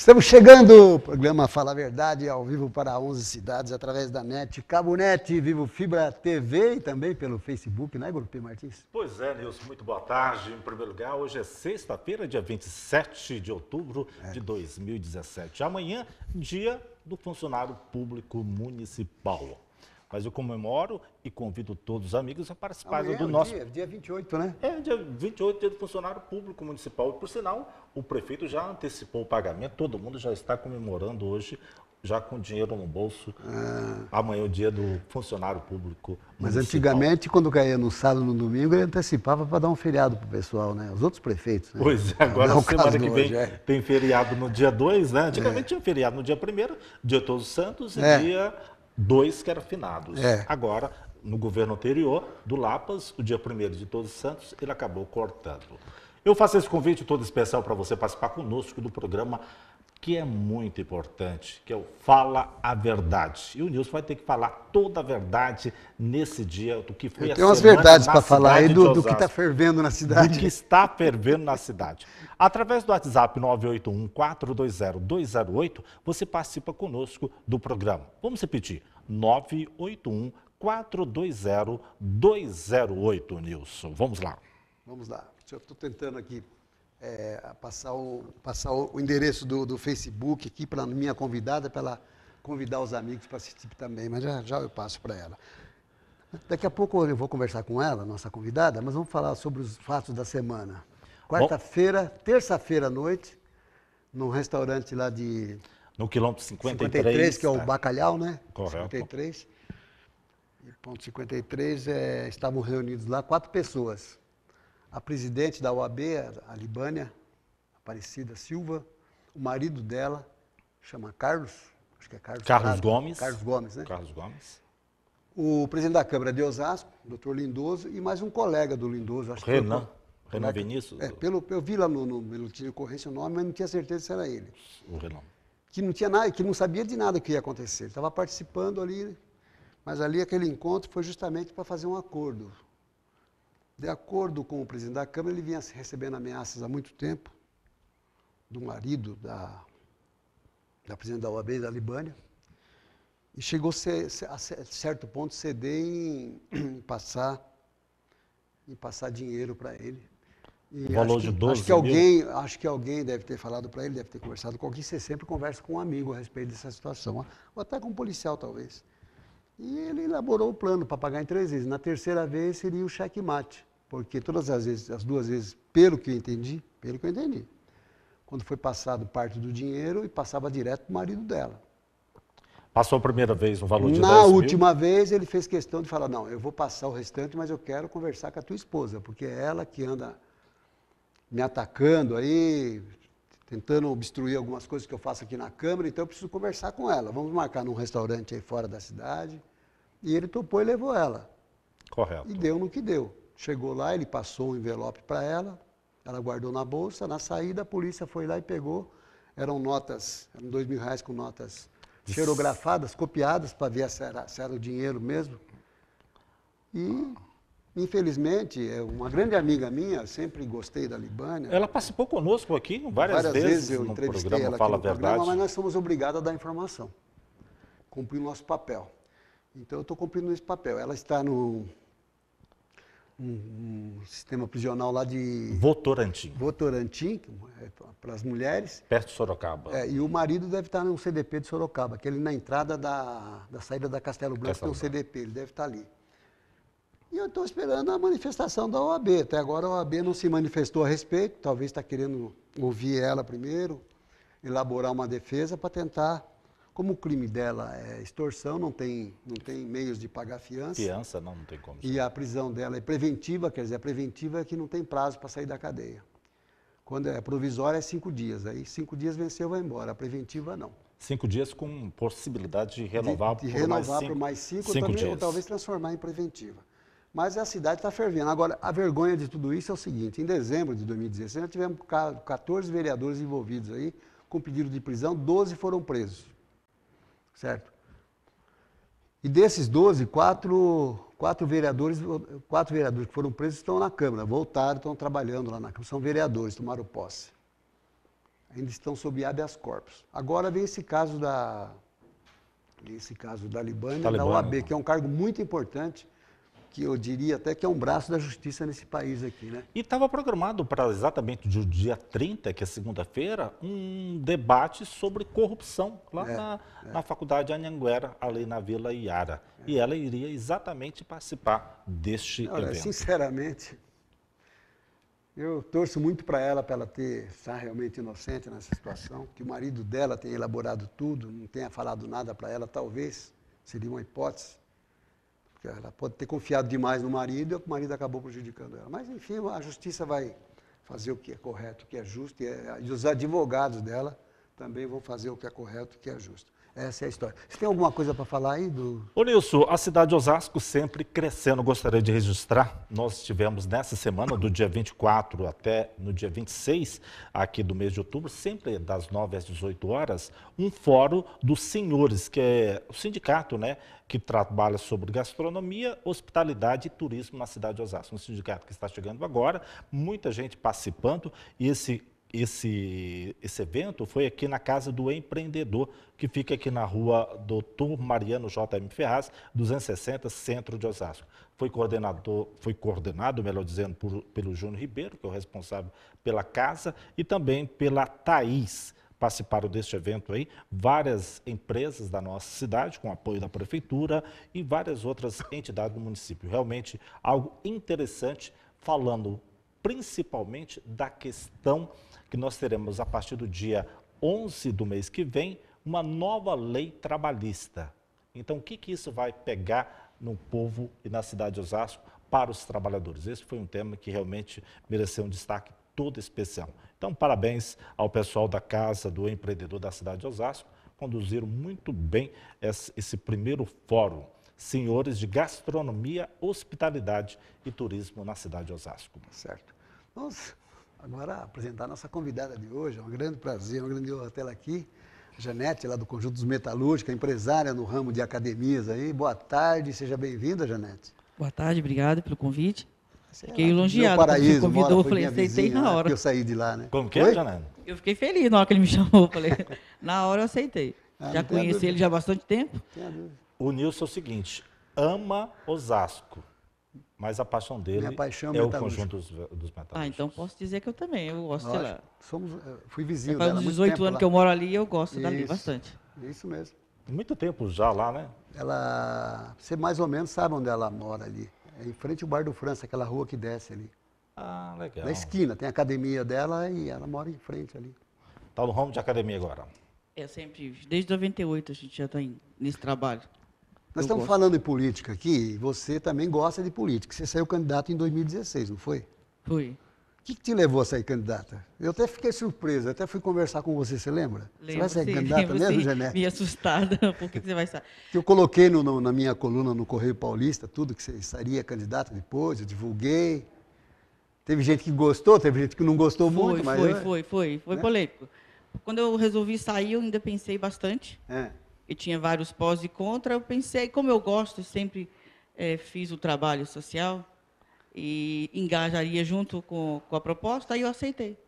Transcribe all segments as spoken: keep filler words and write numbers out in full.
Estamos chegando, o programa Fala a Verdade, ao vivo para onze cidades, através da NET, Cabo Net, Vivo Fibra T V e também pelo Facebook, né, Grupo Martins? Pois é, Nilson, muito boa tarde. Em primeiro lugar, hoje é sexta-feira, dia vinte e sete de outubro é. de dois mil e dezessete. Amanhã, dia do funcionário público municipal. Mas eu comemoro e convido todos os amigos a participarem Amanhã do é o nosso... dia, dia vinte e oito, né? É, dia vinte e oito, dia do funcionário público municipal. Por sinal, o prefeito já antecipou o pagamento, todo mundo já está comemorando hoje, já com dinheiro no bolso. Ah. Amanhã é o dia do funcionário público municipal. Mas antigamente, quando caía no sábado e no domingo, ele antecipava para dar um feriado para o pessoal, né? Os outros prefeitos, né? Pois é, agora Não, na semana que vem hoje, é. tem feriado no dia dois, né? Antigamente é. tinha feriado no dia primeiro, dia Todos os Santos e é. dia dois, que era finados. É. Agora, no governo anterior, do Lapas, o dia primeiro de Todos os Santos, ele acabou cortando. Eu faço esse convite todo especial para você participar conosco do programa que é muito importante, que é o Fala a Verdade. E o Nilson vai ter que falar toda a verdade nesse dia, do que foi a semana. Tem umas verdades para falar aí do, do que está fervendo na cidade. Do que está fervendo na cidade. Através do WhatsApp nove oito um, quatro dois zero, dois zero oito, você participa conosco do programa. Vamos repetir, nove oito um, quatro dois zero, dois zero oito, Nilson. Vamos lá. Vamos lá. Eu estou tentando aqui é, passar, o, passar o endereço do, do Facebook aqui para a minha convidada, para ela convidar os amigos para assistir também, mas já, já eu passo para ela. Daqui a pouco eu vou conversar com ela, nossa convidada, mas vamos falar sobre os fatos da semana. Quarta-feira, terça-feira à noite, num restaurante lá de... No quilômetro cinquenta e três. cinquenta e três, que é o tá. Bacalhau, né? Correto. cinquenta e três. E ponto cinquenta e três, é, estavam reunidos lá quatro pessoas. A presidente da O A B, a Libânia Aparecida Silva, o marido dela, chama Carlos, acho que é Carlos. Carlos Prado, Gomes. Carlos Gomes, né? Carlos Gomes. O presidente da Câmara de Osasco, doutor Lindoso, e mais um colega do Lindoso. Acho Renan. Que Renan Vinícius? É, pelo, eu vi lá no, no boletim de ocorrência o nome, mas não tinha certeza se era ele. O Renan. Que não tinha nada, que não sabia de nada que ia acontecer. Ele estava participando ali, mas ali aquele encontro foi justamente para fazer um acordo. De acordo com o presidente da Câmara, ele vinha recebendo ameaças há muito tempo do marido da, da presidente da O A B, da Libânia, e chegou a, a certo ponto ceder em, em passar em passar dinheiro para ele. E valor acho que, de doze acho que alguém, acho que alguém deve ter falado para ele, deve ter conversado com alguém. Você sempre conversa com um amigo a respeito dessa situação, ou até com um policial talvez. E ele elaborou o plano para pagar em três vezes. Na terceira vez seria o checkmate, porque todas as vezes, as duas vezes, pelo que eu entendi, pelo que eu entendi, quando foi passado parte do dinheiro e passava direto para o marido dela. Passou a primeira vez um valor de Na dez mil? última vez ele fez questão de falar, não, eu vou passar o restante, mas eu quero conversar com a tua esposa, porque é ela que anda me atacando aí, tentando obstruir algumas coisas que eu faço aqui na Câmara, então eu preciso conversar com ela. Vamos marcar num restaurante aí fora da cidade. E ele topou e levou ela. Correto. E deu no que deu. Chegou lá, ele passou um envelope para ela, ela guardou na bolsa, na saída a polícia foi lá e pegou. Eram notas, eram dois mil reais com notas xerografadas, copiadas, para ver se era, se era o dinheiro mesmo. E... infelizmente, uma grande amiga minha, sempre gostei da Libânia. Ela participou conosco aqui várias, várias vezes, vezes eu no entrevistei programa ela Fala a aqui no Verdade. programa, mas nós somos obrigados a dar informação, cumprir o nosso papel. Então eu estou cumprindo esse papel. Ela está no um, um sistema prisional lá de Votorantim. Votorantim, é para as mulheres. Perto de Sorocaba. É, e o marido deve estar no C D P de Sorocaba, aquele na entrada da, da saída da Castelo Branco, Castelo tem um C D P, ele deve estar ali. E eu estou esperando a manifestação da O A B. Até agora a O A B não se manifestou a respeito, talvez está querendo ouvir ela primeiro, elaborar uma defesa para tentar, como o crime dela é extorsão, não tem, não tem meios de pagar fiança. Fiança não, não tem como. E a prisão dela é preventiva, quer dizer, a preventiva é que não tem prazo para sair da cadeia. Quando é provisória é cinco dias, aí cinco dias venceu, vai embora, a preventiva não. Cinco dias com possibilidade de renovar, de, de por, renovar mais cinco, por mais cinco, cinco também, dias. ou talvez transformar em preventiva. Mas a cidade está fervendo. Agora, a vergonha de tudo isso é o seguinte, em dezembro de dois mil e dezesseis, nós tivemos quatorze vereadores envolvidos aí, com pedido de prisão, doze foram presos. Certo? E desses doze, quatro, quatro, vereadores, quatro vereadores que foram presos estão na Câmara, voltaram, estão trabalhando lá na Câmara, são vereadores, tomaram posse. ainda estão sob habeas corpus. Agora vem esse caso da, esse caso da Libânia, da Talibã, O A B, né? que é um cargo muito importante, que eu diria até que é um braço da justiça nesse país aqui, né? E estava programado para exatamente do dia trinta, que é segunda-feira, um debate sobre corrupção lá É, na, é. na faculdade Anhanguera, ali na Vila Iara. É. E ela iria exatamente participar deste Olha, evento. sinceramente, eu torço muito para ela, para ela ter, estar realmente inocente nessa situação, que o marido dela tenha elaborado tudo, não tenha falado nada para ela, talvez, seria uma hipótese. Porque ela pode ter confiado demais no marido e o marido acabou prejudicando ela. Mas, enfim, a justiça vai fazer o que é correto, o que é justo, e, é, e os advogados dela também vão fazer o que é correto, o que é justo. Essa é a história. Você tem alguma coisa para falar aí? Do... Ô Nilson, a cidade de Osasco sempre crescendo. Gostaria de registrar, nós tivemos nessa semana, do dia vinte e quatro até no dia vinte e seis, aqui do mês de outubro, sempre das nove às dezoito horas, um fórum dos senhores, que é o sindicato, né, que trabalha sobre gastronomia, hospitalidade e turismo na cidade de Osasco. Um sindicato que está chegando agora, muita gente participando, e esse Esse, esse evento foi aqui na Casa do Empreendedor, que fica aqui na rua doutor Mariano J M Ferraz, duzentos e sessenta, centro de Osasco. Foi, coordenador, foi coordenado, melhor dizendo, por, pelo Júnior Ribeiro, que é o responsável pela casa, e também pela Thaís. Participaram deste evento aí várias empresas da nossa cidade, com apoio da prefeitura, e várias outras entidades do município. Realmente algo interessante, falando principalmente da questão que nós teremos a partir do dia onze do mês que vem, uma nova lei trabalhista. Então, o que, que isso vai pegar no povo e na cidade de Osasco para os trabalhadores? Esse foi um tema que realmente mereceu um destaque todo especial. Então, parabéns ao pessoal da Casa do Empreendedor da cidade de Osasco, conduziram muito bem esse, esse primeiro fórum. Senhores de gastronomia, hospitalidade e turismo na cidade de Osasco. Certo. Vamos agora apresentar a nossa convidada de hoje. É um grande prazer, uma grande honra tê-la aqui. A Janete, lá do Conjunto dos Metalúrgicos, empresária no ramo de academias aí. Boa tarde, seja bem-vinda, Janete. Boa tarde, obrigado pelo convite. Você Fiquei é elogiado quando você convidou, mora, eu falei, aceitei vizinha, na né? hora. Porque eu saí de lá, né? Como que é, Janete? Eu fiquei feliz na hora que ele me chamou, falei, na hora eu aceitei. Ah, já não tenha conheci dúvida. ele já há bastante tempo. Tenha dúvida. O Nilson é o seguinte, ama Osasco, mas a paixão dele Minha paixão é o metalúrgica. conjunto dos, dos metalúrgicos. Ah, então posso dizer que eu também, eu gosto de lá. Lógico, somos, eh, fui vizinho Faz dela há uns muito dezoito tempo anos lá. que eu moro ali e eu gosto dali Isso. bastante. Isso mesmo. Muito tempo já lá, né? Ela, você mais ou menos sabe onde ela mora ali. É em frente ao Bar do França, aquela rua que desce ali. Ah, legal. Na esquina, tem a academia dela e ela mora em frente ali. Está no ramo de academia agora. Eu sempre, desde noventa e oito a gente já está nesse trabalho. Nós Eu estamos gosto. falando em política aqui e você também gosta de política. Você saiu candidato em dois mil e dezesseis, não foi? Fui. O que, que te levou a sair candidata? Eu até fiquei surpreso, até fui conversar com você, você lembra? você vai Lembro, sair sim, candidata lembro, mesmo, sim. Janete? Me assustada, por que que você vai sair? Que eu coloquei no, no- na minha coluna no Correio Paulista tudo que você estaria candidata depois, eu divulguei. Teve gente que gostou, teve gente que não gostou Foi, muito, mas... foi, eu- foi, foi, foi né? polêmico. Quando eu resolvi sair, eu ainda pensei bastante. É. E tinha vários pós e contra. Eu pensei, como eu gosto, sempre eh, fiz o trabalho social e engajaria junto com, com a proposta, aí eu aceitei.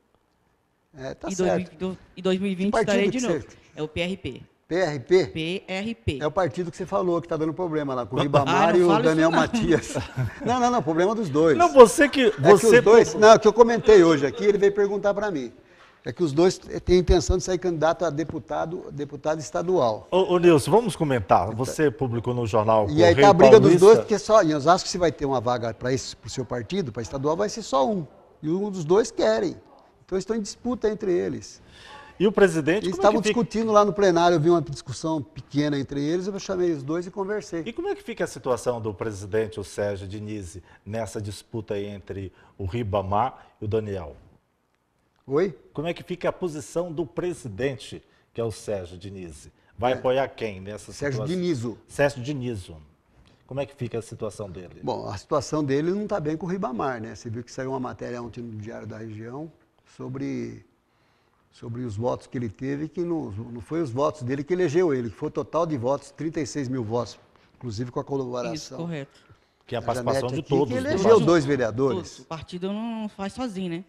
É, tá e certo. dois mil e dois mil e vinte Que partido estarei que de você- novo. É o P R P. P R P? P R P. É o partido que você falou que está dando problema lá, com o Ah, Ribamar não e o fala isso Daniel não. Matias. Não, não, não, problema dos dois. Não, você que... É que Você os dois, não, é que eu comentei hoje aqui, ele veio perguntar para mim. É que os dois têm a intenção de sair candidato a deputado, deputado estadual. Ô, ô Nilson, vamos comentar. Você publicou no jornal E aí Correio tá a briga dos Paulista. dois, porque só em Osasco, se vai ter uma vaga para esse, para o seu partido, para estadual, vai ser só um. E um dos dois querem. Então eles estão em disputa entre eles. E o presidente, Eles como é estavam que fica... discutindo lá no plenário, eu vi uma discussão pequena entre eles, eu chamei os dois e conversei. E como é que fica a situação do presidente, o Sérgio Diniz, nessa disputa entre o Ribamar e o Daniel? Oi? Como é que fica a posição do presidente, que é o Sérgio Diniz? Vai É. apoiar quem nessa Sérgio situação? Dinizo. Sérgio Diniz. Como é que fica a situação dele? Bom, a situação dele não está bem com o Ribamar, né? Você viu que saiu uma matéria ontem no Diário da Região sobre, sobre os votos que ele teve, que não, não foi os votos dele que elegeu ele, que foi o total de votos, trinta e seis mil votos, inclusive com a Isso, colaboração correto. Que é a da participação Janete de aqui, todos. que os elegeu votos. dois Todos. vereadores. O partido não faz sozinho, né?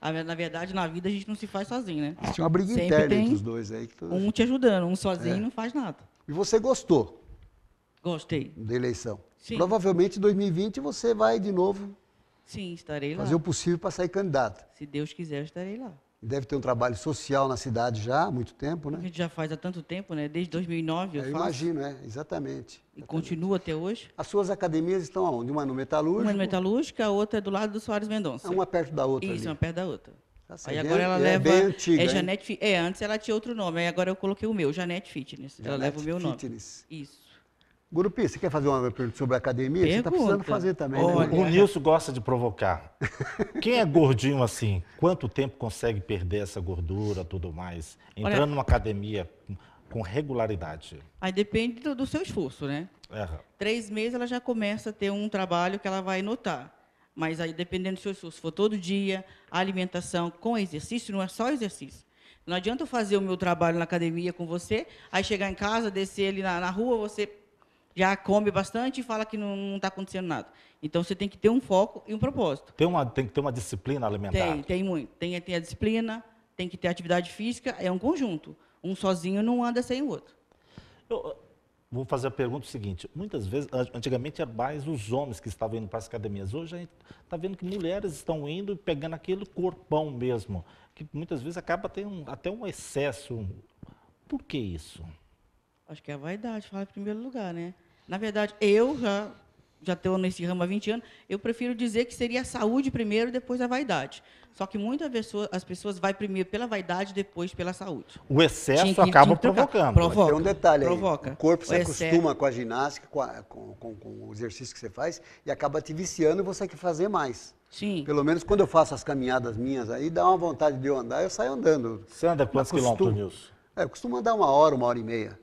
A- Na verdade, na vida a gente não se faz sozinho, né? Tinha uma briga Sempre interna tem entre os dois aí. Que tu- Um te ajudando, um sozinho É. não faz nada. E você gostou Gostei. da eleição. Sim. Provavelmente em dois mil e vinte você vai de novo Sim, estarei lá. fazer o possível para sair candidato. Se Deus quiser, eu estarei lá. Deve ter um trabalho social na cidade já há muito tempo, A né? gente já faz há tanto tempo, né? Desde dois mil e nove eu, Eu faço. imagino, é, exatamente. E continua até hoje. As suas academias estão aonde? Uma no Metalúrgico, Uma é metalúrgica, a outra é do lado do Soares é Mendonça. uma perto da outra Isso, ali. uma perto da outra. Tá certo. Aí Bem- agora ela é leva. bem antiga, é hein? Janete Fi- É, antes ela tinha outro nome, aí agora eu coloquei o meu, Janete Fitness. ela Janete leva o meu Fitness. nome. Isso. Gurupi, você quer fazer uma pergunta sobre a academia? Você está Pergunta. precisando fazer também, Olha. né? O Nilson gosta de provocar. Quem é gordinho assim, quanto tempo consegue perder essa gordura, tudo mais? Entrando Olha- numa academia com- com regularidade. Aí depende do, do seu esforço, né? É. Três meses ela já começa a ter um trabalho que ela vai notar. Mas aí, dependendo do seu esforço, se for todo dia, a alimentação com exercício, não é só exercício. Não adianta eu fazer o meu trabalho na academia com você, aí chegar em casa, descer ali na, na rua, você já come bastante e fala que não está acontecendo nada. Então, você tem que ter um foco e um propósito. Tem, uma, tem que ter uma disciplina alimentar. Tem, tem muito. Tem, tem a disciplina, tem que ter atividade física, é um conjunto. Um sozinho não anda sem o outro. Eu, vou fazer a pergunta seguinte. Muitas vezes, an- antigamente eram mais os homens que estavam indo para as academias. Hoje a gente está vendo que mulheres estão indo e pegando aquele corpão mesmo, que muitas vezes acaba tendo um- até um excesso. Por que isso? Acho que é a vaidade, fala em primeiro lugar, né? Na verdade, eu já já estou nesse ramo há vinte anos, eu prefiro dizer que seria a saúde primeiro, depois a vaidade. Só que muitas pessoas, as pessoas vão primeiro pela vaidade, depois pela saúde. O excesso Tinha que- acaba tinha que trocar. provocando. Provoca. Tem um detalhe aí. Provoca. O corpo se O excesso- acostuma com a ginástica, com, a- com- com- com o exercício que você faz e acaba te viciando e você quer fazer mais. Sim. Pelo menos quando eu faço as caminhadas minhas aí, dá uma vontade de eu andar, eu saio andando. Você anda quantos Acostuma- quilômetros, Nilson? É, eu costumo andar uma hora, uma hora e meia.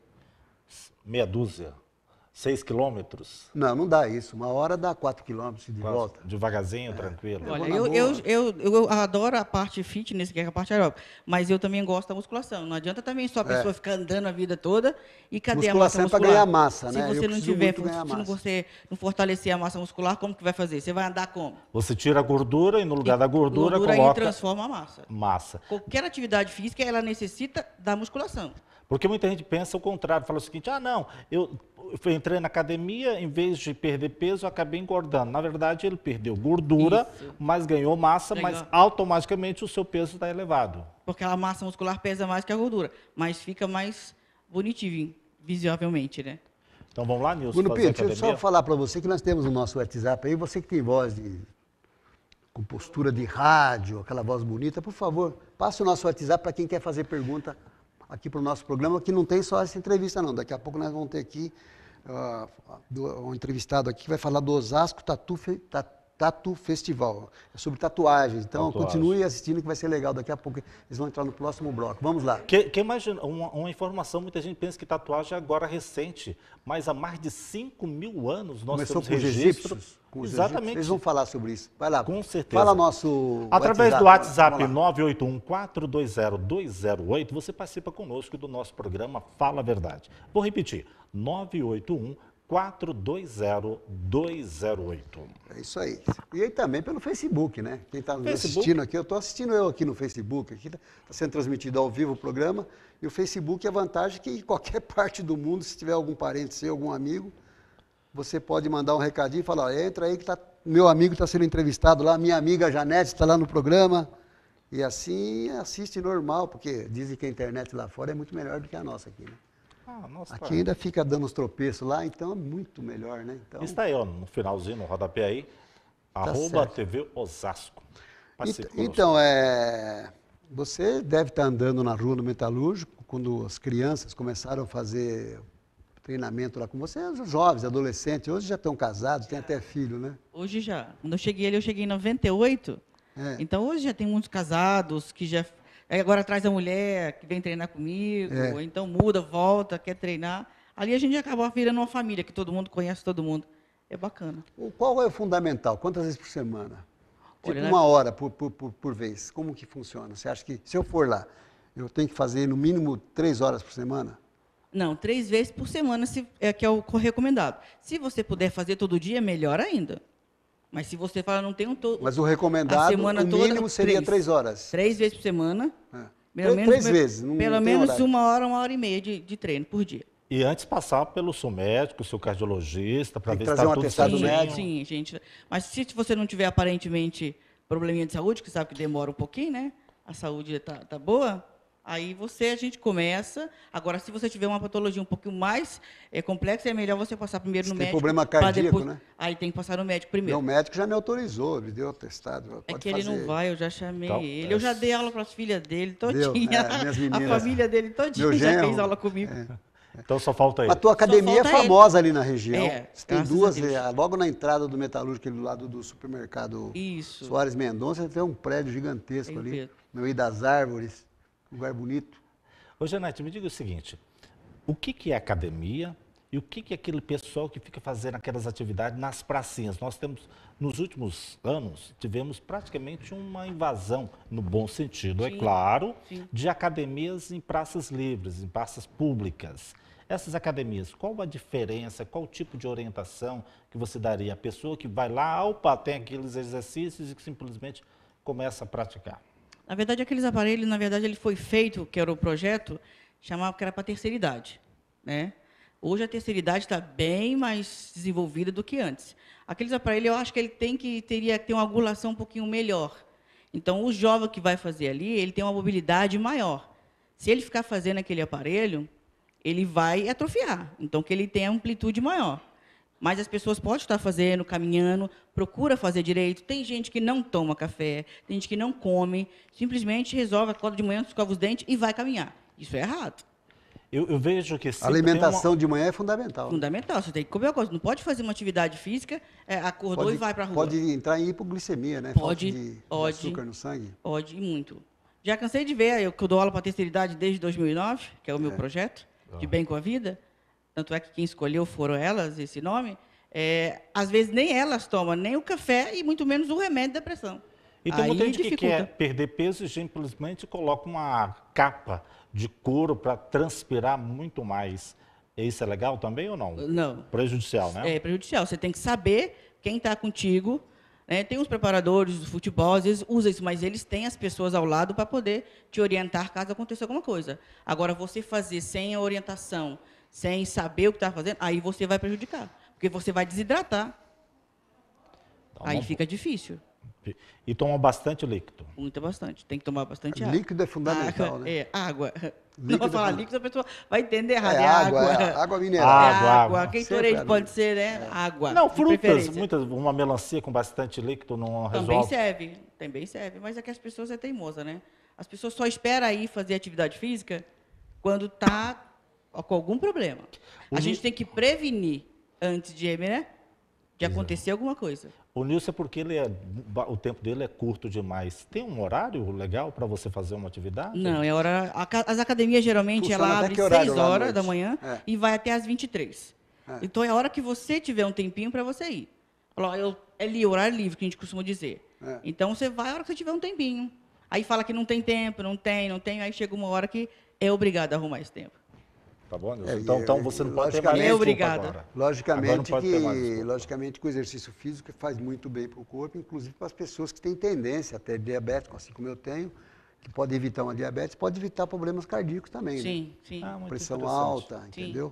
Meia dúzia? Seis quilômetros? Não, não dá isso. Uma hora dá quatro quilômetros de Quase, volta. Devagarzinho, tranquilo. Eu Olha, vou na eu, boa. eu, eu, eu adoro a parte fitness, que é a parte aeróbica, mas eu também gosto da musculação. Não adianta também só a pessoa ficar andando a vida toda e cadê a massa Musculação é pra muscular? ganhar massa, né? Se Eu você não preciso tiver, muito ganhar se não massa. você não fortalecer a massa muscular, como que vai fazer? Você vai andar como? Você tira a gordura e no lugar da gordura, Gordura aí coloca transforma a massa. massa. Qualquer atividade física, ela necessita da musculação. Porque muita gente pensa o contrário, fala o seguinte, ah não, eu, eu entrei na academia, em vez de perder peso, eu acabei engordando. Na verdade, ele perdeu gordura, Isso. mas ganhou massa, Ganhou. mas automaticamente o seu peso está elevado. Porque a massa muscular pesa mais que a gordura, mas fica mais bonitinho, visivelmente, né? Então vamos lá, Nilson, Bruno fazer Pinto, deixa eu academia? só falar para você que nós temos o nosso WhatsApp aí, você que tem voz de com postura de rádio, aquela voz bonita, por favor, passe o nosso WhatsApp para quem quer fazer pergunta aqui para o nosso programa, que não tem só essa entrevista não. Daqui a pouco nós vamos ter aqui uh, do- um entrevistado aqui que vai falar do Osasco Tatu, Fe- Ta- Tatu Festival. É sobre tatuagens. Então Tatuagem. continue assistindo que vai ser legal. Daqui a pouco eles vão entrar no próximo bloco. Vamos lá. Que, que imagina, uma, uma informação, muita gente pensa que tatuagem é agora recente, mas há mais de cinco mil anos nós Começou temos com os registro. egípcios. Com os Exatamente. egípcios. Eles vão falar sobre isso. Vai lá. Com certeza. Fala nosso Através do WhatsApp Vamos lá. nove oito um, quatro dois zero, dois zero oito, você participa conosco do nosso programa Fala a Verdade. Vou repetir, nove oito um, quatro dois zero, dois zero oito. É isso aí. E aí também pelo Facebook, né? Quem está nos Facebook. assistindo aqui, eu estou assistindo eu aqui no Facebook. Aqui está sendo transmitido ao vivo o programa. E o Facebook, a vantagem é que em qualquer parte do mundo, se tiver algum parente seu, algum amigo, você pode mandar um recadinho e falar, ó, entra aí que tá, meu amigo está sendo entrevistado lá, minha amiga Janete está lá no programa. E assim assiste normal, porque dizem que a internet lá fora é muito melhor do que a nossa aqui, né? Ah, nossa, Aqui ainda fica dando os tropeços lá, então é muito melhor, né? Então, está aí, ó, no finalzinho, no rodapé aí, arroba certo. T V Osasco. Participe Ent- conosco. Então, é, você deve estar andando na rua no Metalúrgico, quando as crianças começaram a fazer treinamento lá com você, os jovens, adolescentes, hoje já estão casados, têm até filho, né? Hoje já. Quando eu cheguei ali, eu cheguei em noventa e oito. É. Então, hoje já tem muitos casados que já... Aí agora traz a mulher que vem treinar comigo, É. ou então muda, volta, quer treinar. Ali a gente acaba virando uma família, que todo mundo conhece todo mundo. É bacana. O- Qual é o fundamental? Quantas vezes por semana? Tipo Olha, né? uma hora por, por, por, por vez. Como que funciona? Você acha que, se eu for lá, eu tenho que fazer no mínimo três horas por semana? Não, três vezes por semana se, é que é o recomendado. Se você puder fazer todo dia, melhor ainda. Mas se você fala, não tem um todo. Mas o recomendado, o toda, mínimo seria três. três horas. Três vezes por semana. É. Pelo Três, menos, três vezes, não Pelo tem menos horário. uma hora, uma hora e meia de, de treino por dia. E antes passar pelo seu médico, seu cardiologista, para Tem que ver se trazer está um tudo atestado certinho. médico. Sim, gente. Mas se você não tiver aparentemente probleminha de saúde, que sabe que demora um pouquinho, né? A saúde está tá boa, aí você, a gente começa. Agora, se você tiver uma patologia um pouquinho mais é, complexa, é melhor você passar primeiro Se no tem médico. problema pra cardíaco, depois, né? Aí tem que passar no médico Meu primeiro. médico já me autorizou, me deu atestado. É Pode que ele fazer. não vai, eu já chamei Então, ele. Eu já dei aula para as filhas dele, Deu, todinha. é, minhas A meninas. família dele todinha Meu já genro, fez aula comigo. Então só falta ele. A tua academia é falta ele. famosa ali na região. É, Você tem graças duas, a Deus. é, logo na entrada do Metalúrgico, ali do lado do supermercado Isso. Soares Mendonça, tem um prédio gigantesco Tem ali, mesmo. no meio das árvores, lugar bonito. Ô, Janete, me diga o seguinte, o que, que é academia e o que, que é aquele pessoal que fica fazendo aquelas atividades nas pracinhas? Nós temos, nos últimos anos, tivemos praticamente uma invasão, no bom sentido, é Sim, claro, sim. de academias em praças livres, em praças públicas. Essas academias, qual a diferença, qual o tipo de orientação que você daria à pessoa que vai lá, opa, tem aqueles exercícios e que simplesmente começa a praticar? Na verdade, aqueles aparelhos, na verdade, ele foi feito, que era o projeto, chamava que era para terceira idade, né? Hoje a terceira idade está bem mais desenvolvida do que antes. Aqueles aparelhos, eu acho que ele tem que teria que ter uma angulação um pouquinho melhor. Então, o jovem que vai fazer ali, ele tem uma mobilidade maior. Se ele ficar fazendo aquele aparelho, ele vai atrofiar. Então, que ele tenha amplitude maior. Mas as pessoas podem estar fazendo, caminhando, procura fazer direito. Tem gente que não toma café, tem gente que não come, simplesmente resolve, acorda de manhã, escova os dentes e vai caminhar. Isso é errado. Eu, eu vejo que A sempre tem alimentação uma... de manhã é fundamental. Fundamental, você tem que comer uma coisa. Não pode fazer uma atividade física, é, acordou Pode, e vai para a rua. pode entrar em hipoglicemia, né? Pode, Falta de, de pode. açúcar no sangue. Pode, e muito. Já cansei de ver, eu que eu dou aula para a terceira idade desde dois mil e nove, que é o meu projeto, de Bem com a Vida. Tanto é que quem escolheu foram elas, esse nome. É, às vezes nem elas tomam nem o café e muito menos o remédio de depressão. E tem Aí muita gente que dificulta. quer perder peso e simplesmente coloca uma capa de couro para transpirar muito mais. Isso é legal também ou não? Não. Prejudicial, né? É prejudicial. Você tem que saber quem está contigo. Né? Tem os preparadores do futebol, às vezes usam isso, mas eles têm as pessoas ao lado para poder te orientar caso aconteça alguma coisa. Agora, você fazer sem a orientação, sem saber o que está fazendo, aí você vai prejudicar. Porque você vai desidratar. Então, Aí não- fica difícil. E toma bastante líquido. Muito bastante. Tem que tomar bastante água. Líquido é fundamental, água, né? É, água. Líquido Não vou é falar funda- líquido, a pessoa vai entender errado. É É, água, água. é água mineral. É Água, água. água. Gatorade Sempre pode é ser, né? Água. Não, de frutas, preferência. muitas, uma melancia com bastante líquido não Também resolve. serve. Também serve. Mas é que as pessoas é teimosa, né? As pessoas só esperam aí fazer atividade física quando está com algum problema. A O gente Ni- tem que prevenir antes de, né, de acontecer alguma coisa. O Nilson é porque ele é, o tempo dele é curto demais. Tem um horário legal para você fazer uma atividade? Não, é hora. a ca- As academias geralmente Funciona ela até abre que horário seis lá à horas noite? da manhã É. e vai até às vinte e três. É. Então é a hora que você tiver um tempinho para você ir. Fala, ó, eu, é li, horário livre, que a gente costuma dizer. É. Então você vai a hora que você tiver um tempinho. Aí fala que não tem tempo, não tem, não tem, aí chega uma hora que é obrigado a arrumar esse tempo. Tá bom, Nilson? É, então, e- então e- você não pode ter mais logicamente- desculpa Obrigada. agora. Agora Logicamente não pode ter mais que, desculpa. logicamente que o exercício físico faz muito bem para o corpo, inclusive para as pessoas que têm tendência a ter diabetes, assim como eu tenho, que pode evitar uma diabetes, pode evitar problemas cardíacos também, né? Sim, sim. Ah, muito Pressão interessante. alta, Sim. entendeu?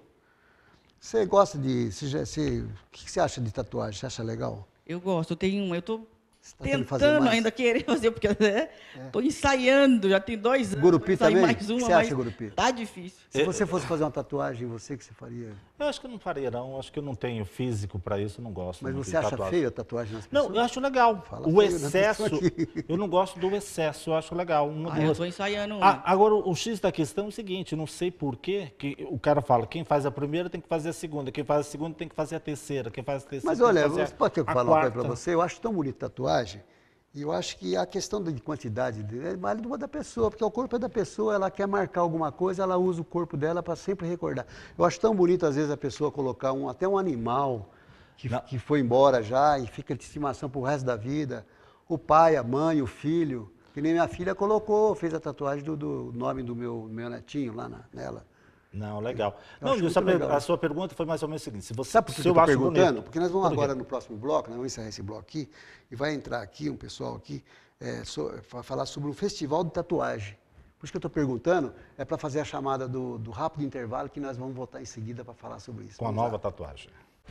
Você gosta de, você, já- você- o que você acha de tatuagem? Você acha legal? Eu gosto, eu tenho uma, eu estou Você tá querendo fazer tentando mais? ainda querer fazer, porque estou ensaiando, já tem dois anos. Gurupi vou ensaiar também? mais O que uma, você acha, mas Gurupi? tá difícil. Se você fosse fazer uma tatuagem, você o que você faria? Eu acho que eu não faria, não. Eu acho que eu não tenho físico para isso, eu não gosto. Mas muito você de acha tatuagem. feio a tatuagem nas pessoas? Não, eu acho legal. Fala o feio da excesso, pessoa aqui. eu não gosto do excesso, eu acho legal. Uma, Ah, eu duas. estou ensaiando uma. Ah, agora, o X da questão é o seguinte, não sei por quê, que o cara fala, quem faz a primeira tem que fazer a segunda, quem faz a segunda tem que fazer a terceira, quem faz a terceira Mas tem olha, que fazer você pode ter que a falar uma coisa quarta. para você? Eu acho tão bonita a tatuagem, e eu acho que a questão de quantidade de- é válido uma da pessoa, porque o corpo é da pessoa, ela quer marcar alguma coisa, ela usa o corpo dela para sempre recordar. Eu acho tão bonito, às vezes, a pessoa colocar um, até um animal que, Não. que foi embora já e fica de estimação para o resto da vida. O pai, a mãe, o filho, que nem minha filha colocou, fez a tatuagem do, do nome do meu, meu netinho lá na- nela. Não, legal. Eu Não, acho Gilson, a, muito per- legal. a sua pergunta foi mais ou menos o seguinte, se você, Sabe por que se eu eu estou acho perguntando? bonito, Porque nós vamos por quê? agora no próximo bloco, nós vamos encerrar esse bloco aqui, e vai entrar aqui um pessoal aqui é, so, para falar sobre um festival de tatuagem. Por isso que eu estou perguntando, é para fazer a chamada do, do rápido intervalo, que nós vamos voltar em seguida para falar sobre isso. Com a Vamos lá. nova tatuagem.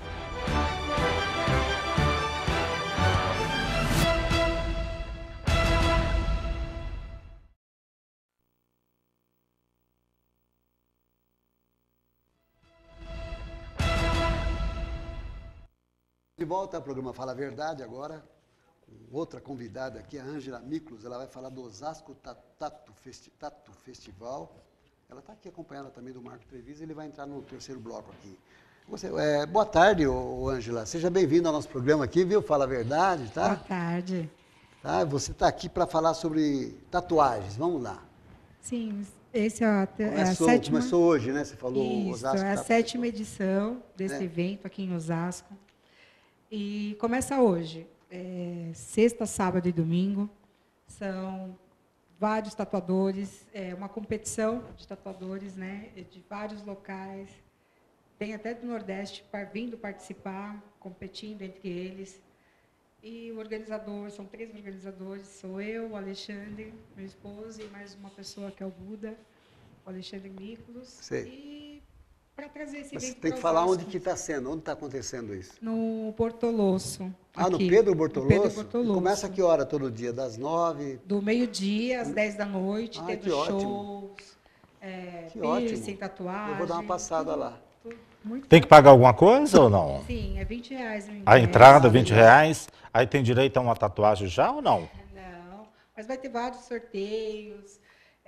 De volta ao programa Fala a Verdade agora, com outra convidada aqui, a Ângela Miklos, ela vai falar do Osasco Tatu, Festi Tatu Festival. Ela está aqui acompanhada também do Marco Treviso, ele vai entrar no terceiro bloco aqui. Você, é, boa tarde, ô, Ângela, seja bem-vinda ao nosso programa aqui, viu? Fala a Verdade, tá? Boa tarde. Tá, você está aqui para falar sobre tatuagens, vamos lá. Sim, esse é a, é a Começou, sétima... começou hoje, né? Você falou Isso, Osasco é a Tatu sétima Festival. edição desse É. evento aqui em Osasco. E começa hoje, é, sexta, sábado e domingo. São vários tatuadores, é uma competição de tatuadores, né, de vários locais. Tem até do Nordeste par- vindo participar, competindo entre eles. E o organizador, são três organizadores, sou eu, o Alexandre, meu esposo, e mais uma pessoa que é o Buda, o Alexandre Miklos. Sei. E para trazer esse Mas você evento tem que para falar Osasco. onde que está sendo, onde está acontecendo isso. No Bortolosso. Ah, no aqui. Pedro No Bortolosso? Pedro E Bortolosso. começa a que hora todo dia? Das nove? Do meio-dia às dez da noite, Ah, tendo que ótimo. shows, é, Que piercing, ótimo. tatuagem. Eu vou dar uma passada tudo- lá. tudo muito Tem que pagar alguma coisa ou não? Sim, é vinte reais o ingresso. A entrada, Ah, vinte legal. reais, aí tem direito a uma tatuagem já ou não? Não, mas vai ter vários sorteios,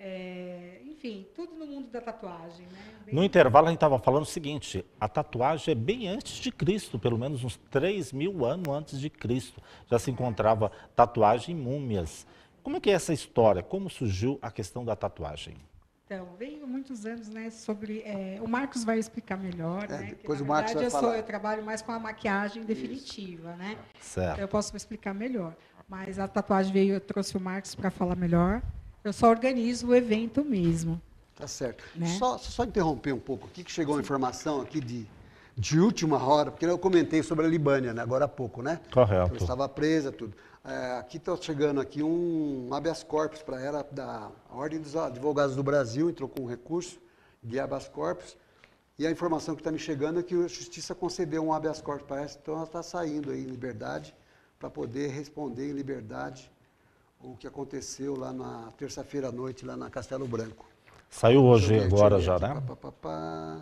é, enfim, tudo no mundo da tatuagem, né? Bem- No intervalo a gente estava falando o seguinte, a tatuagem é bem antes de Cristo, pelo menos uns três mil anos antes de Cristo. Já se encontrava tatuagem em múmias. Como é que é essa história? Como surgiu a questão da tatuagem? Então, veio há muitos anos, né, sobre... é, o Marcos vai explicar melhor, É, né? depois que, o na Marcos verdade, vai eu, sou, falar. eu trabalho mais com a maquiagem definitiva, né? Certo. Então, eu posso explicar melhor. Mas a tatuagem veio, eu trouxe o Marcos para falar melhor. Eu só organizo o evento mesmo. Tá certo. Né? Só, só interromper um pouco aqui, que chegou uma informação aqui de, de última hora, porque eu comentei sobre a Libânia, né, agora há pouco, né? Correto. Ela estava presa, tudo. É, aqui está chegando aqui um habeas corpus para ela, da Ordem dos Advogados do Brasil, entrou com um recurso de habeas corpus, e a informação que está me chegando é que a Justiça concedeu um habeas corpus para ela, então ela está saindo aí em liberdade, para poder responder em liberdade o que aconteceu lá na terça-feira à noite, lá na Castelo Branco. Saiu Deixa hoje eu ver, agora deixa eu já, ver aqui, né? pá, pá, pá, pá.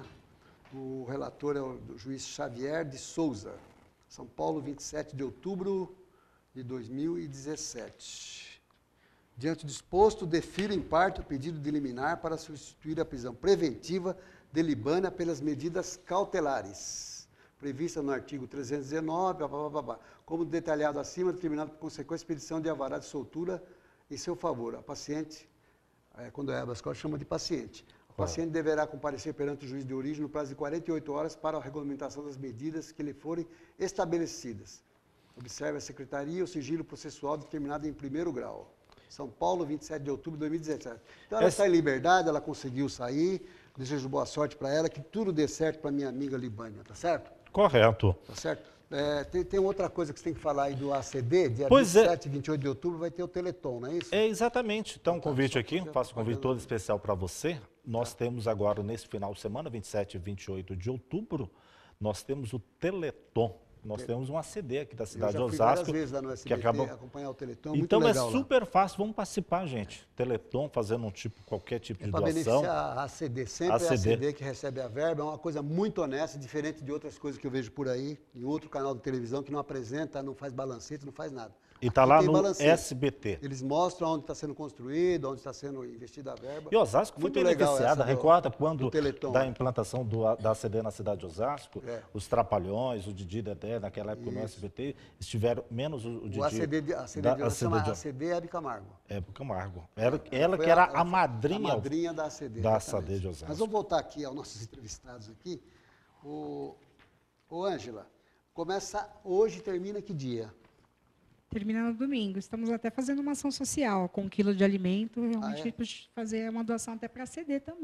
O relator é o do juiz Xavier de Souza, São Paulo, vinte e sete de outubro de dois mil e dezessete. Diante do exposto, defiro em parte o pedido de liminar para substituir a prisão preventiva de Libânia pelas medidas cautelares, prevista no artigo trezentos e dezenove, blá, blá, blá, blá, como detalhado acima, determinado por consequência expedição de alvará de soltura em seu favor. A paciente, é, quando é habeas corpus, chama de paciente. O paciente deverá comparecer perante o juiz de origem no prazo de quarenta e oito horas para a regulamentação das medidas que lhe forem estabelecidas. Observe a Secretaria o sigilo processual determinado em primeiro grau. São Paulo, vinte e sete de outubro de dois mil e dezessete. Então, ela Essa- está em liberdade, ela conseguiu sair. Desejo boa sorte para ela, que tudo dê certo para minha amiga Libânia, tá certo? Correto. Tá certo? É, tem, tem outra coisa que você tem que falar aí do A C D, dia Pois vinte é. e sete e vinte e oito de outubro vai ter o Teleton, não é isso? É, exatamente. Então, um Tá, convite só- aqui, só faço um convite propaganda. todo especial para você. Nós temos agora, nesse final de semana, vinte e sete e vinte e oito de outubro, nós temos o Teleton. Nós temos um A C D aqui da Eu cidade já de fui várias Osasco. vezes lá no S que B T acabou... acompanhar o Teleton, muito Então é legal lá. super fácil, vamos participar, gente. Teleton, fazendo um tipo, qualquer tipo É de para doação. beneficiar a A C D, sempre A é C a D. A C D que recebe a verba, é uma coisa muito honesta, diferente de outras coisas que eu vejo por aí, em outro canal de televisão que não apresenta, não faz balancete, não faz nada. E está Aqui lá tem no balancete. S B T. Eles mostram onde está sendo construído, onde está sendo investida a verba. E Osasco foi Muito legal beneficiada. essa do- Recorda do quando Teleton, da é. implantação do, da A C D na cidade de Osasco, É. os Trapalhões, o Didi Dedé, naquela época no S B T, estiveram menos o, o Didi. O A C D de, a C D da de, ela chama de- A C D Hebe Camargo. Época Camargo. Era, ela Foi que era ela a foi madrinha. A madrinha da A C D. da exatamente. A C D de Osasco. Mas vamos voltar aqui aos nossos entrevistados aqui. O, o Ângela, começa hoje e termina que dia? Termina no domingo. Estamos até fazendo uma ação social com um quilo de alimento, realmente Ah, é? para fazer uma doação até para a C D também.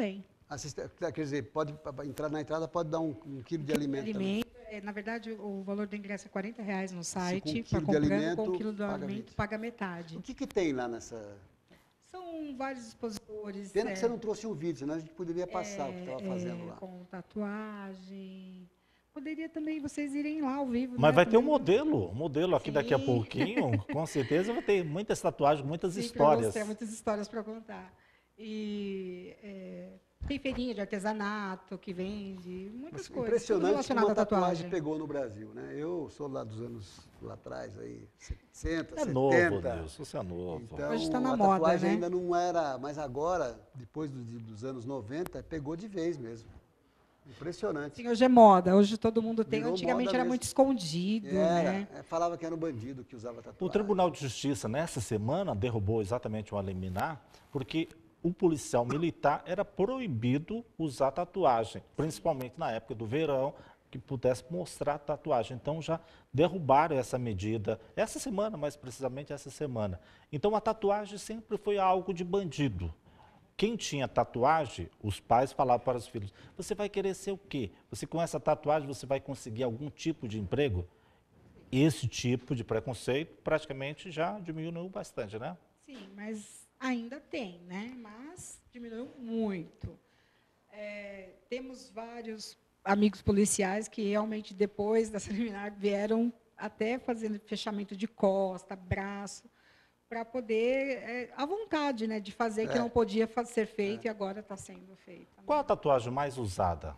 Assiste, quer dizer, pode entrar na entrada, pode dar um, um quilo de alimento. alimento é, na verdade, o valor do ingresso é quarenta reais no site. Se com um para quilo de comprando alimento, com um quilo do paga alimento, vinte. paga metade. O que, que tem lá nessa... São vários expositores. Pena é, que você não trouxe um vídeo, senão a gente poderia passar o que estava é, fazendo lá. Com tatuagem. Poderia também vocês irem lá ao vivo. Mas né, vai ter um também. modelo, um modelo aqui daqui a Sim. pouquinho, com certeza vai ter muitas tatuagens, muitas Sim, pra histórias. você, muitas histórias para contar. E é, tem feirinha de artesanato que vende, muitas Mas coisas. tudo impressionante que relacionado uma à tatuagem, tatuagem. pegou no Brasil, né? Eu sou lá dos anos lá atrás, aí, sessenta, É setenta. novo, Deus, você é novo. Então, Hoje tá na a moda, tatuagem né? ainda não era, mas agora, depois do- de- dos anos noventa, pegou de vez mesmo. Impressionante. Sim, hoje é moda, hoje todo mundo tem. Virou Antigamente moda era mesmo. muito escondido, Era, né? é, falava que era um bandido que usava tatuagem. O Tribunal de Justiça, nessa semana, derrubou exatamente uma liminar, porque o policial militar era proibido usar tatuagem, principalmente na época do verão, que pudesse mostrar tatuagem. Então, já derrubaram essa medida, essa semana, mais precisamente essa semana. Então, a tatuagem sempre foi algo de bandido. Quem tinha tatuagem, os pais falavam para os filhos, você vai querer ser o quê? Você com essa tatuagem, você vai conseguir algum tipo de emprego? Esse tipo de preconceito praticamente já diminuiu bastante, né? Sim, mas ainda tem, né? Mas diminuiu muito. É, temos vários amigos policiais que realmente, depois dessa liminar, vieram até fazendo fechamento de costa, braço, para poder, é, à vontade, né, de fazer que É. não podia fa- ser feito e agora está sendo feito. né? Qual a tatuagem mais usada?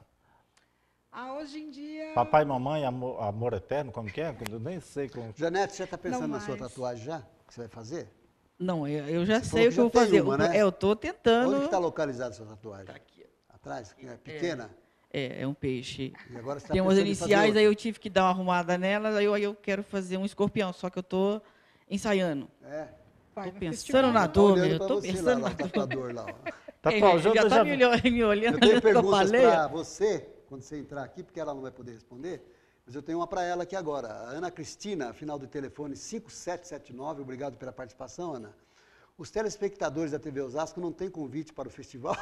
Ah, hoje em dia... Papai e mamãe, amor, amor eterno, como que é? Eu nem sei como. Janete, você está pensando Não na sua mais. tatuagem já? Que você vai fazer? Não, eu, eu já Você sei falou o que que eu vou já tem fazer. uma, O- né? É, eu estou tentando. Onde que está localizada a sua tatuagem? Tá aqui, ó. Atrás? É pequena? É, é um peixe. E agora você tá Tem umas pensando em fazer iniciais, outra? aí eu tive que dar uma arrumada nelas, aí eu, aí eu quero fazer um escorpião, só que eu estou ensaiando. É. vai Tô no pensando festival. na Tá dor, olhando eu pra tô você lá, pensando lá, na o dor. tatuador lá. ó. Tatuagem, já eu está já- me, olhando- me olhando Eu tenho que eu perguntas falei. para você, quando você entrar aqui, porque ela não vai poder responder, mas eu tenho uma para ela aqui agora. A Ana Cristina, final do telefone cinco sete sete nove, obrigado pela participação, Ana. Os telespectadores da T V Osasco não têm convite para o festival?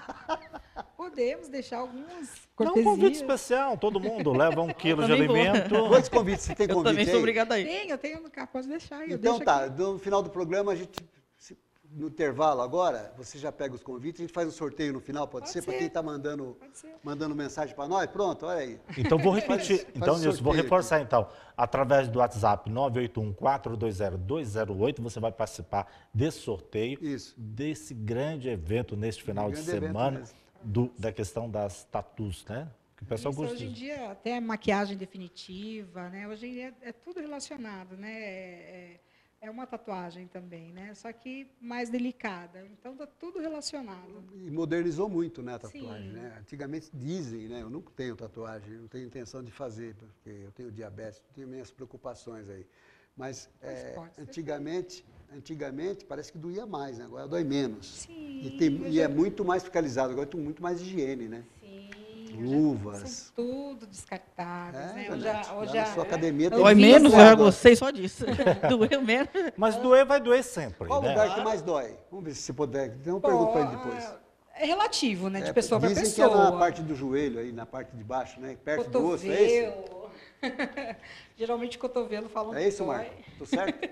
Podemos deixar algumas Não, um cortesias. convite especial, todo mundo leva um quilo de também vou. alimento. Quantos convites você tem Eu convite também aí? sou obrigada a ir. Tem, eu tenho no carro, pode deixar. Eu Então deixo tá, aqui. no final do programa, a gente, se- no intervalo agora, você já pega os convites, a gente faz um sorteio no final, pode, Pode ser? Para ser. quem está mandando, Pode ser. mandando mensagem para nós? Pronto, olha aí. Então vou repetir, Faz- então faz o Nilson, vou sorteio reforçar então. Através do WhatsApp nove oito um, quatro dois zero, dois zero oito, você vai participar desse sorteio, Isso. desse grande evento neste final de grande evento semana, mesmo. do- da questão das tatus, né? Que o pessoal Isso, gosta hoje em de... dia, até maquiagem definitiva, né? Hoje em dia é tudo relacionado, né? É, é uma tatuagem também, né? Só que mais delicada. Então, está tudo relacionado. E modernizou muito, né, a tatuagem, Sim. né? Antigamente dizem, né, eu nunca tenho tatuagem, não tenho intenção de fazer, porque eu tenho diabetes, tenho minhas preocupações aí. Mas é, pode ser antigamente, antigamente parece que doía mais, né? Agora dói menos. Sim, E, tem- eu e já- é muito mais fiscalizado, agora tem muito mais higiene, né? Sim. Luvas. São tudo descartáveis, É, né? Hoje, Janete, a- lá hoje na a- sua academia eu tem Dói vi menos, eu agora. já gostei só disso. Doeu menos. Mas doer vai doer sempre, Qual né? lugar que mais dói? Vamos ver se você puder. Então eu pergunto para ele depois. Pô, É relativo, né? De É, pessoa para dizem pessoa. que é na parte do joelho, aí na parte de baixo, né? Perto do osso, é isso? Cotovelo. Geralmente cotovelo falam É que isso, dói. Marco? Tô certo?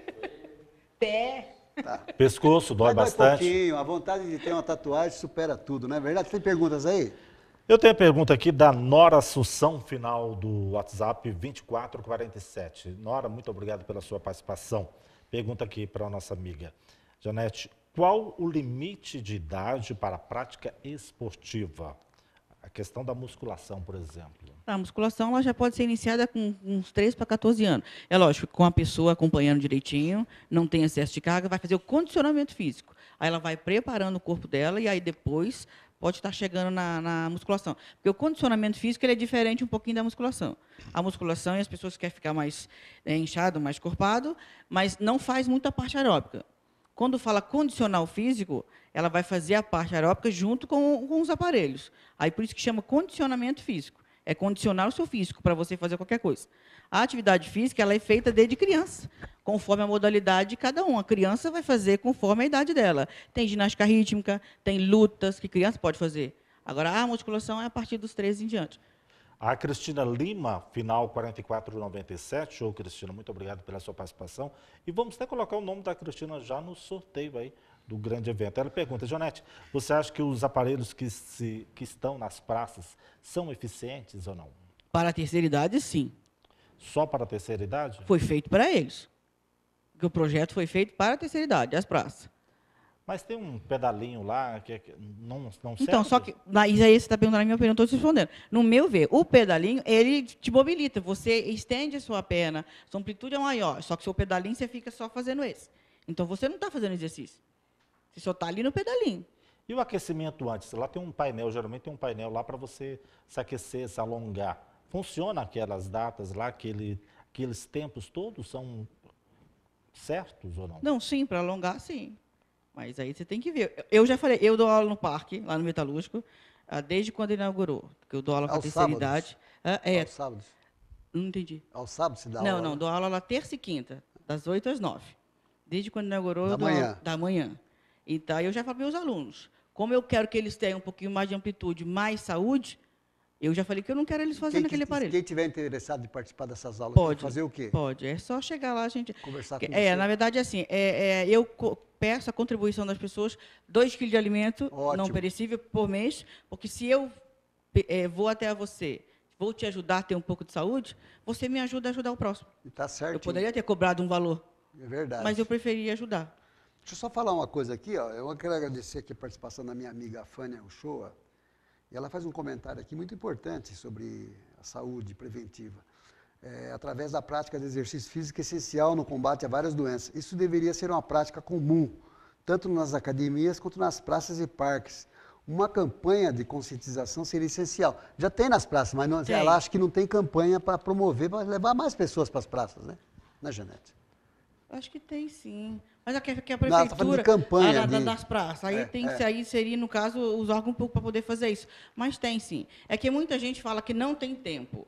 Pé. Tá. Pescoço dói Mas bastante. pouquinho, a vontade de ter uma tatuagem supera tudo, não é verdade? Tem perguntas aí? Eu tenho a pergunta aqui da Nora Assunção, final do WhatsApp vinte e quatro quarenta e sete. Nora, muito obrigado pela sua participação. Pergunta aqui para a nossa amiga. Janete, qual o limite de idade para a prática esportiva? A questão da musculação, por exemplo. A musculação ela já pode ser iniciada com uns três para quatorze anos. É lógico, com a pessoa acompanhando direitinho, não tem excesso de carga, vai fazer o condicionamento físico. Aí ela vai preparando o corpo dela e aí depois pode estar chegando na, na musculação. Porque o condicionamento físico ele é diferente um pouquinho da musculação. A musculação, e as pessoas querem ficar mais é, inchado, mais corpado, mas não faz muita parte aeróbica. Quando fala condicional físico, ela vai fazer a parte aeróbica junto com, com os aparelhos. Aí por isso que chama condicionamento físico. É condicionar o seu físico para você fazer qualquer coisa. A atividade física ela é feita desde criança, conforme a modalidade de cada um. A criança vai fazer conforme a idade dela. Tem ginástica rítmica, tem lutas que criança pode fazer. Agora, a musculação é a partir dos treze em diante. A Cristina Lima, final quarenta e quatro noventa e sete. Ô, Cristina, muito obrigado pela sua participação. E vamos até colocar o nome da Cristina já no sorteio aí do grande evento. Ela pergunta, Jonete, você acha que os aparelhos que, se, que estão nas praças são eficientes ou não? Para a terceira idade, sim. Só para a terceira idade? Foi feito para eles. Porque o projeto foi feito para a terceira idade, as praças. Mas tem um pedalinho lá que, é que não, não serve? Então, só que, na, isso aí você está perguntando na minha opinião, estou te respondendo. No meu ver, o pedalinho, ele te mobilita, você estende a sua perna, sua amplitude é maior, só que o seu pedalinho você fica só fazendo esse. Então, você não está fazendo exercício. Você só está ali no pedalinho. E o aquecimento antes? Lá tem um painel, geralmente tem um painel lá para você se aquecer, se alongar. Funciona aquelas datas lá, aquele, aqueles tempos todos são certos ou não? Não, sim, para alongar, sim. Mas aí você tem que ver. Eu já falei, eu dou aula no parque, lá no Metalúrgico, desde quando inaugurou. Porque eu dou aula para a terceira idade. É, Aos sábados? Não entendi. Aos sábados se dá Não, aula? não, dou aula lá terça e quinta, das oito às nove. Desde quando inaugurou, Da eu dou manhã. aula da manhã. Então, eu já falei para meus alunos, como eu quero que eles tenham um pouquinho mais de amplitude, mais saúde, eu já falei que eu não quero eles fazendo Quem, aquele que- aparelho. quem tiver interessado em participar dessas aulas, Pode. tem que fazer o quê? Pode, é só chegar lá, a gente... Conversar com É, você. na verdade, assim, é, é, eu co- peço a contribuição das pessoas, dois quilos de alimento Ótimo. não perecível por mês, porque se eu pe- é, vou até você, vou te ajudar a ter um pouco de saúde, você me ajuda a ajudar o próximo. Está certo. Eu poderia ter cobrado um valor, É verdade. mas eu preferi ajudar. Deixa eu só falar uma coisa aqui, ó. Eu quero agradecer aqui a participação da minha amiga Fânia Uchoa. E ela faz um comentário aqui muito importante sobre a saúde preventiva. É, através da prática de exercício físico essencial no combate a várias doenças. Isso deveria ser uma prática comum, tanto nas academias quanto nas praças e parques. Uma campanha de conscientização seria essencial. Já tem nas praças, mas não, Tem. ela acha que não tem campanha para promover, para levar mais pessoas para as praças, né? Né, Janete? Acho que tem, sim. Mas a, que a Não, ela tá falando de prefeitura... campanha, ah, na- de- das praças. Aí, É, tem, é. aí seria, no caso, os órgãos públicos para poder fazer isso. Mas tem, sim. É que muita gente fala que não tem tempo.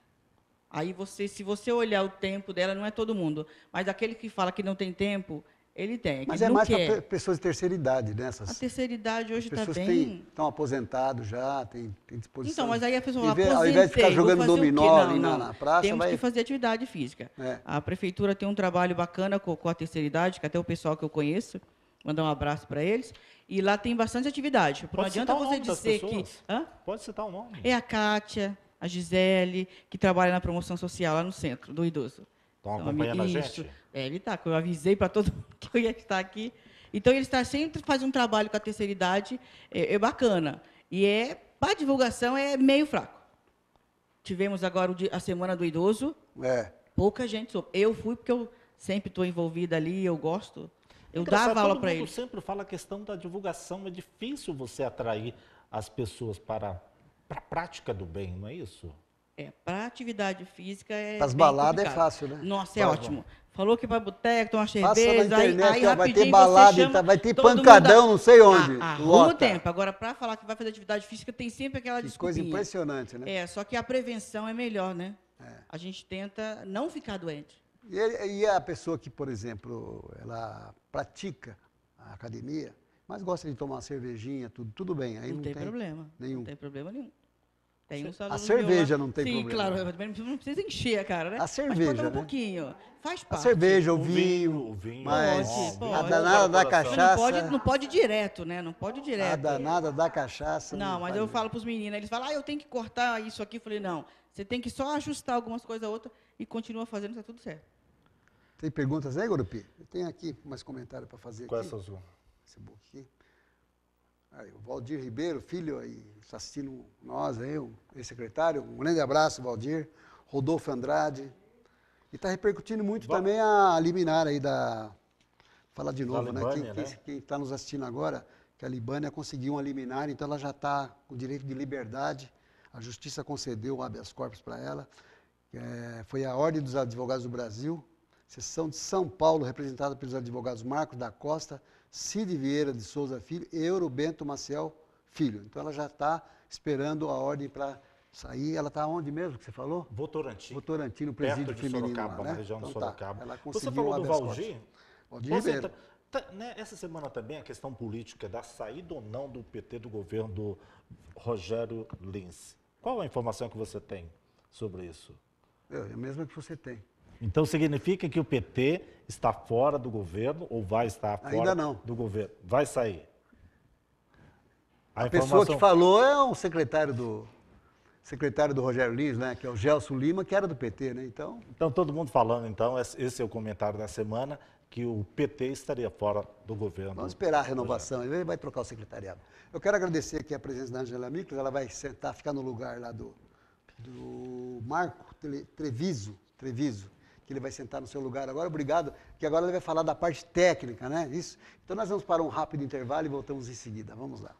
Aí, você, se você olhar o tempo dela, não é todo mundo. Mas aquele que fala que não tem tempo, ele tem. que Mas ele é não mais quer. para pessoas de terceira idade, né? Essas A terceira idade hoje está pessoas bem... estão aposentados já, têm, têm disposição. Então, mas aí a pessoa Em fala, vez- Ao invés de ficar aposentei, vou jogando fazer o quê? dominó Não, ali na, não. na praça, Temos vai... que fazer atividade física. É. A prefeitura tem um trabalho bacana com, com a terceira idade, que até o pessoal que eu conheço, mandar um abraço para eles, e lá tem bastante atividade. Não Pode adianta citar o você nome das dizer que... pessoas? Hã? Pode citar o nome. É a Kátia, a Gisele, que trabalha na promoção social lá no centro do idoso. Estão São acompanhando a ami- gente? Isso. É, ele está, eu avisei para todo mundo que eu ia estar aqui. Então, ele está sempre faz um trabalho com a terceira idade, é, é bacana. E é, para divulgação é meio fraco. Tivemos agora o dia- a Semana do Idoso, É. pouca gente soube. Eu fui porque eu sempre estou envolvida ali, eu gosto. Eu Engraçado, dava aula todo para mundo eles. sempre fala a questão da divulgação. É difícil você atrair as pessoas para, para a prática do bem, não é isso? É, para atividade física é Pras bem baladas é complicado. fácil, né? Nossa, é Vai, ótimo. Falou que vai pro boteco, tomar Passa na cerveja, aí, internet, aí ó, vai ter rapidinho balada, você chama tá- vai ter todo mundo pancadão, da- não sei onde, Ah, arruma lota. o tempo. Agora, para falar que vai fazer atividade física, tem sempre aquela Que coisa desculpinha. impressionante, né? É, só que a prevenção é melhor, né? É. A gente tenta não ficar doente. E, ele- e a pessoa que, por exemplo, ela pratica a academia, mas gosta de tomar uma cervejinha, tudo, tudo bem. Aí não, não, tem, problema. nenhum. Não tem problema nenhum. Tem uns A alunos cerveja meus lá- não tem Sim, problema. claro, mas também não precisa encher a cara, né? A cerveja, Mas pode tomar um né? pouquinho. Faz A parte. cerveja, o O vinho, vinho, o vinho. mas Pode, pode. a danada da Não cachaça, pode, não pode direto, né? Não pode a direto. danada da cachaça. Não, mas faz eu bem. falo para os meninos, eles falam, ah, eu tenho que cortar isso aqui. Eu falei, não, você tem que só ajustar algumas coisas a outra e continua fazendo, está tudo certo. Tem perguntas aí, Gurupi? Eu tenho aqui mais comentário para fazer Quais aqui. são os... Esse book aqui. Aí, o Valdir Ribeiro, filho, aí, está assistindo nós aí, o ex-secretário. Um grande abraço, Valdir. Rodolfo Andrade. E está repercutindo muito Bom. também a liminar aí da... Fala de novo, né? Libânia, Quem né? quem está nos assistindo agora, que a Libânia conseguiu uma liminar, então ela já está com direito de liberdade. A Justiça concedeu o habeas corpus para ela. É, foi a Ordem dos Advogados do Brasil, seção de São Paulo, representada pelos advogados Marcos da Costa, Cid Vieira de Souza Filho e Eurobento Maciel Filho. Então ela já está esperando a ordem para sair. Ela está onde mesmo que você falou? Votorantim. Votorantim, no Perto presídio de feminino Sorocaba, lá, na né? região de Então tá, Sorocaba. ela Você conseguiu falou o do habeas Valdir? corpus. Valdir Você Ribeiro. tra- Tá, né, essa semana também a questão política da saída ou não do P T do governo do Rogério Lins. Qual a informação que você tem sobre isso? É a mesma que você tem. Então significa que o P T está fora do governo ou vai estar fora Ainda não. do governo? Vai sair. A, a informação... pessoa que falou é o secretário do secretário do Rogério Lins, né, que é o Gelson Lima, que era do P T, né? Então, então todo mundo falando, então, esse é o comentário da semana, que o P T estaria fora do governo. Vamos esperar a renovação, ele vai trocar o secretariado. Eu quero agradecer aqui a presença da Angela Miklos, ela vai sentar, ficar no lugar lá do, do Marco Treviso, Treviso, que ele vai sentar no seu lugar agora. Obrigado, que agora ele vai falar da parte técnica, né? Isso. Então nós vamos para um rápido intervalo e voltamos em seguida. Vamos lá.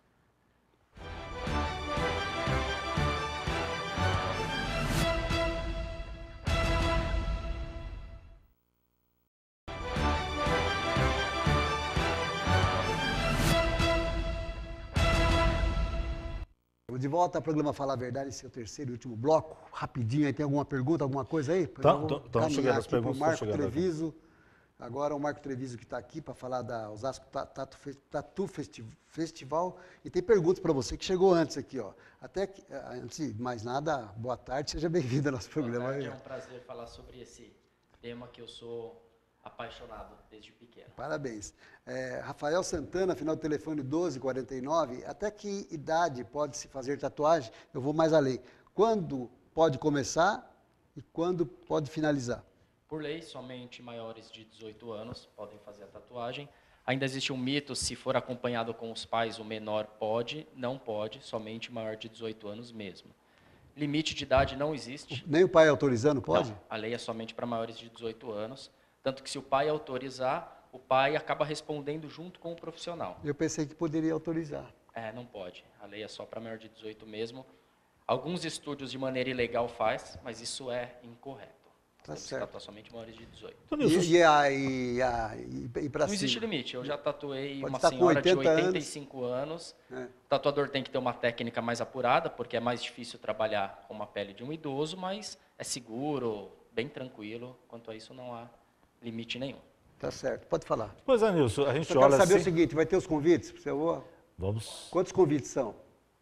De volta ao programa Falar a Verdade, esse é o terceiro e último bloco. Rapidinho, aí tem alguma pergunta, alguma coisa aí? Estão chegando as perguntas. Marco chegando Treviso. Aqui. Agora o Marco Treviso que está aqui para falar da Osasco Tatu, Tatu Festival. E tem perguntas para você que chegou antes aqui, ó. Até que, antes de mais nada, boa tarde, seja bem-vindo ao nosso programa. Boa tarde, é um prazer falar sobre esse tema que eu sou apaixonado desde pequeno. Parabéns. É, Rafael Santana, final do telefone doze quarenta e nove. Até que idade pode se fazer tatuagem? Eu vou mais além. Quando pode começar e quando pode finalizar? Por lei, somente maiores de dezoito anos podem fazer a tatuagem. Ainda existe um mito, se for acompanhado com os pais, o menor pode, não pode, somente maior de dezoito anos mesmo. Limite de idade não existe. Nem o pai autorizando pode? Não, a lei é somente para maiores de dezoito anos. Tanto que se o pai autorizar, o pai acaba respondendo junto com o profissional. Eu pensei que poderia autorizar. É, não pode. A lei é só para maior de dezoito mesmo. Alguns estúdios de maneira ilegal faz, mas isso é incorreto. Tá certo. Tatuar somente maiores de dezoito. E, e, a, e, a, e, e pra Não cima? existe limite. Eu já tatuei pode uma estar senhora com de oitenta oitenta e cinco anos. É. O tatuador tem que ter uma técnica mais apurada, porque é mais difícil trabalhar com a pele de um idoso, mas é seguro, bem tranquilo. Quanto a isso, não há limite nenhum. Tá certo, pode falar. Pois é, Nilson, a gente Eu olha quero saber assim... o seguinte, vai ter os convites? Eu vou... Vamos... Quantos convites são?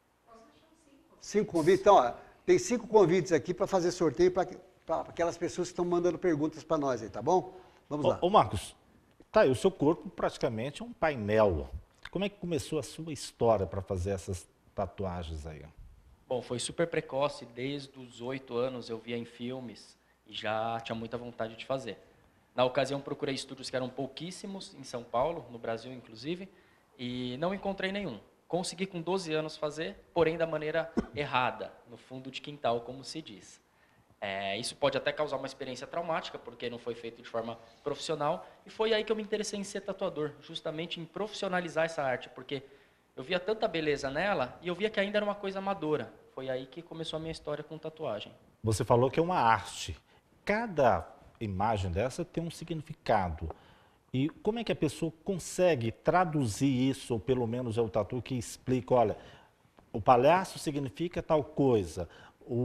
Cinco convites? Então, ó, tem cinco convites aqui para fazer sorteio para aquelas pessoas que estão mandando perguntas para nós aí, tá bom? Vamos ô, lá. Ô Marcos, tá aí, o seu corpo praticamente é um painel. Como é que começou a sua história para fazer essas tatuagens aí? Bom, foi super precoce, desde os oito anos eu via em filmes e já tinha muita vontade de fazer. Na ocasião, procurei estúdios que eram pouquíssimos, em São Paulo, no Brasil, inclusive, e não encontrei nenhum. Consegui, com doze anos, fazer, porém da maneira errada, no fundo de quintal, como se diz. É, isso pode até causar uma experiência traumática, porque não foi feito de forma profissional, e foi aí que eu me interessei em ser tatuador, justamente em profissionalizar essa arte, porque eu via tanta beleza nela, e eu via que ainda era uma coisa amadora. Foi aí que começou a minha história com tatuagem. Você falou que é uma arte. Cada imagem dessa tem um significado. E como é que a pessoa consegue traduzir isso, ou pelo menos é o tatu que explica, olha, o palhaço significa tal coisa, o,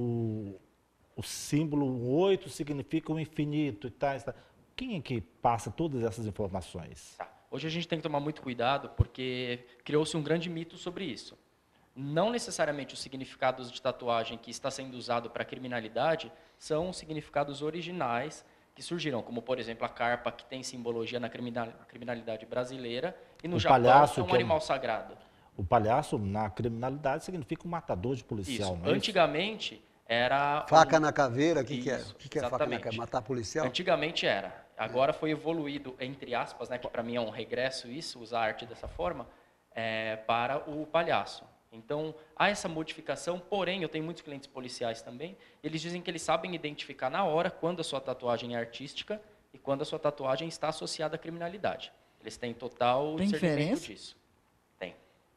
o, o símbolo oito significa o infinito e tal, tal. Quem é que passa todas essas informações? Tá. Hoje a gente tem que tomar muito cuidado, porque criou-se um grande mito sobre isso. Não necessariamente os significados de tatuagem que está sendo usado para a criminalidade são significados originais que surgiram, como, por exemplo, a carpa, que tem simbologia na criminalidade brasileira, e no o Japão palhaço, é um que animal é um... sagrado. O palhaço, na criminalidade, significa um matador de policial, Isso. não é Antigamente, isso? era... Faca um... na caveira, o que, que é? O que, que é Exatamente. faca na caveira? Matar policial? Antigamente era. Agora foi evoluído, entre aspas, né, que para mim é um regresso isso, usar a arte dessa forma, é, para o palhaço. Então, há essa modificação, porém, eu tenho muitos clientes policiais também, eles dizem que eles sabem identificar na hora quando a sua tatuagem é artística e quando a sua tatuagem está associada à criminalidade. Eles têm total Tem discernimento diferença? disso. Tem.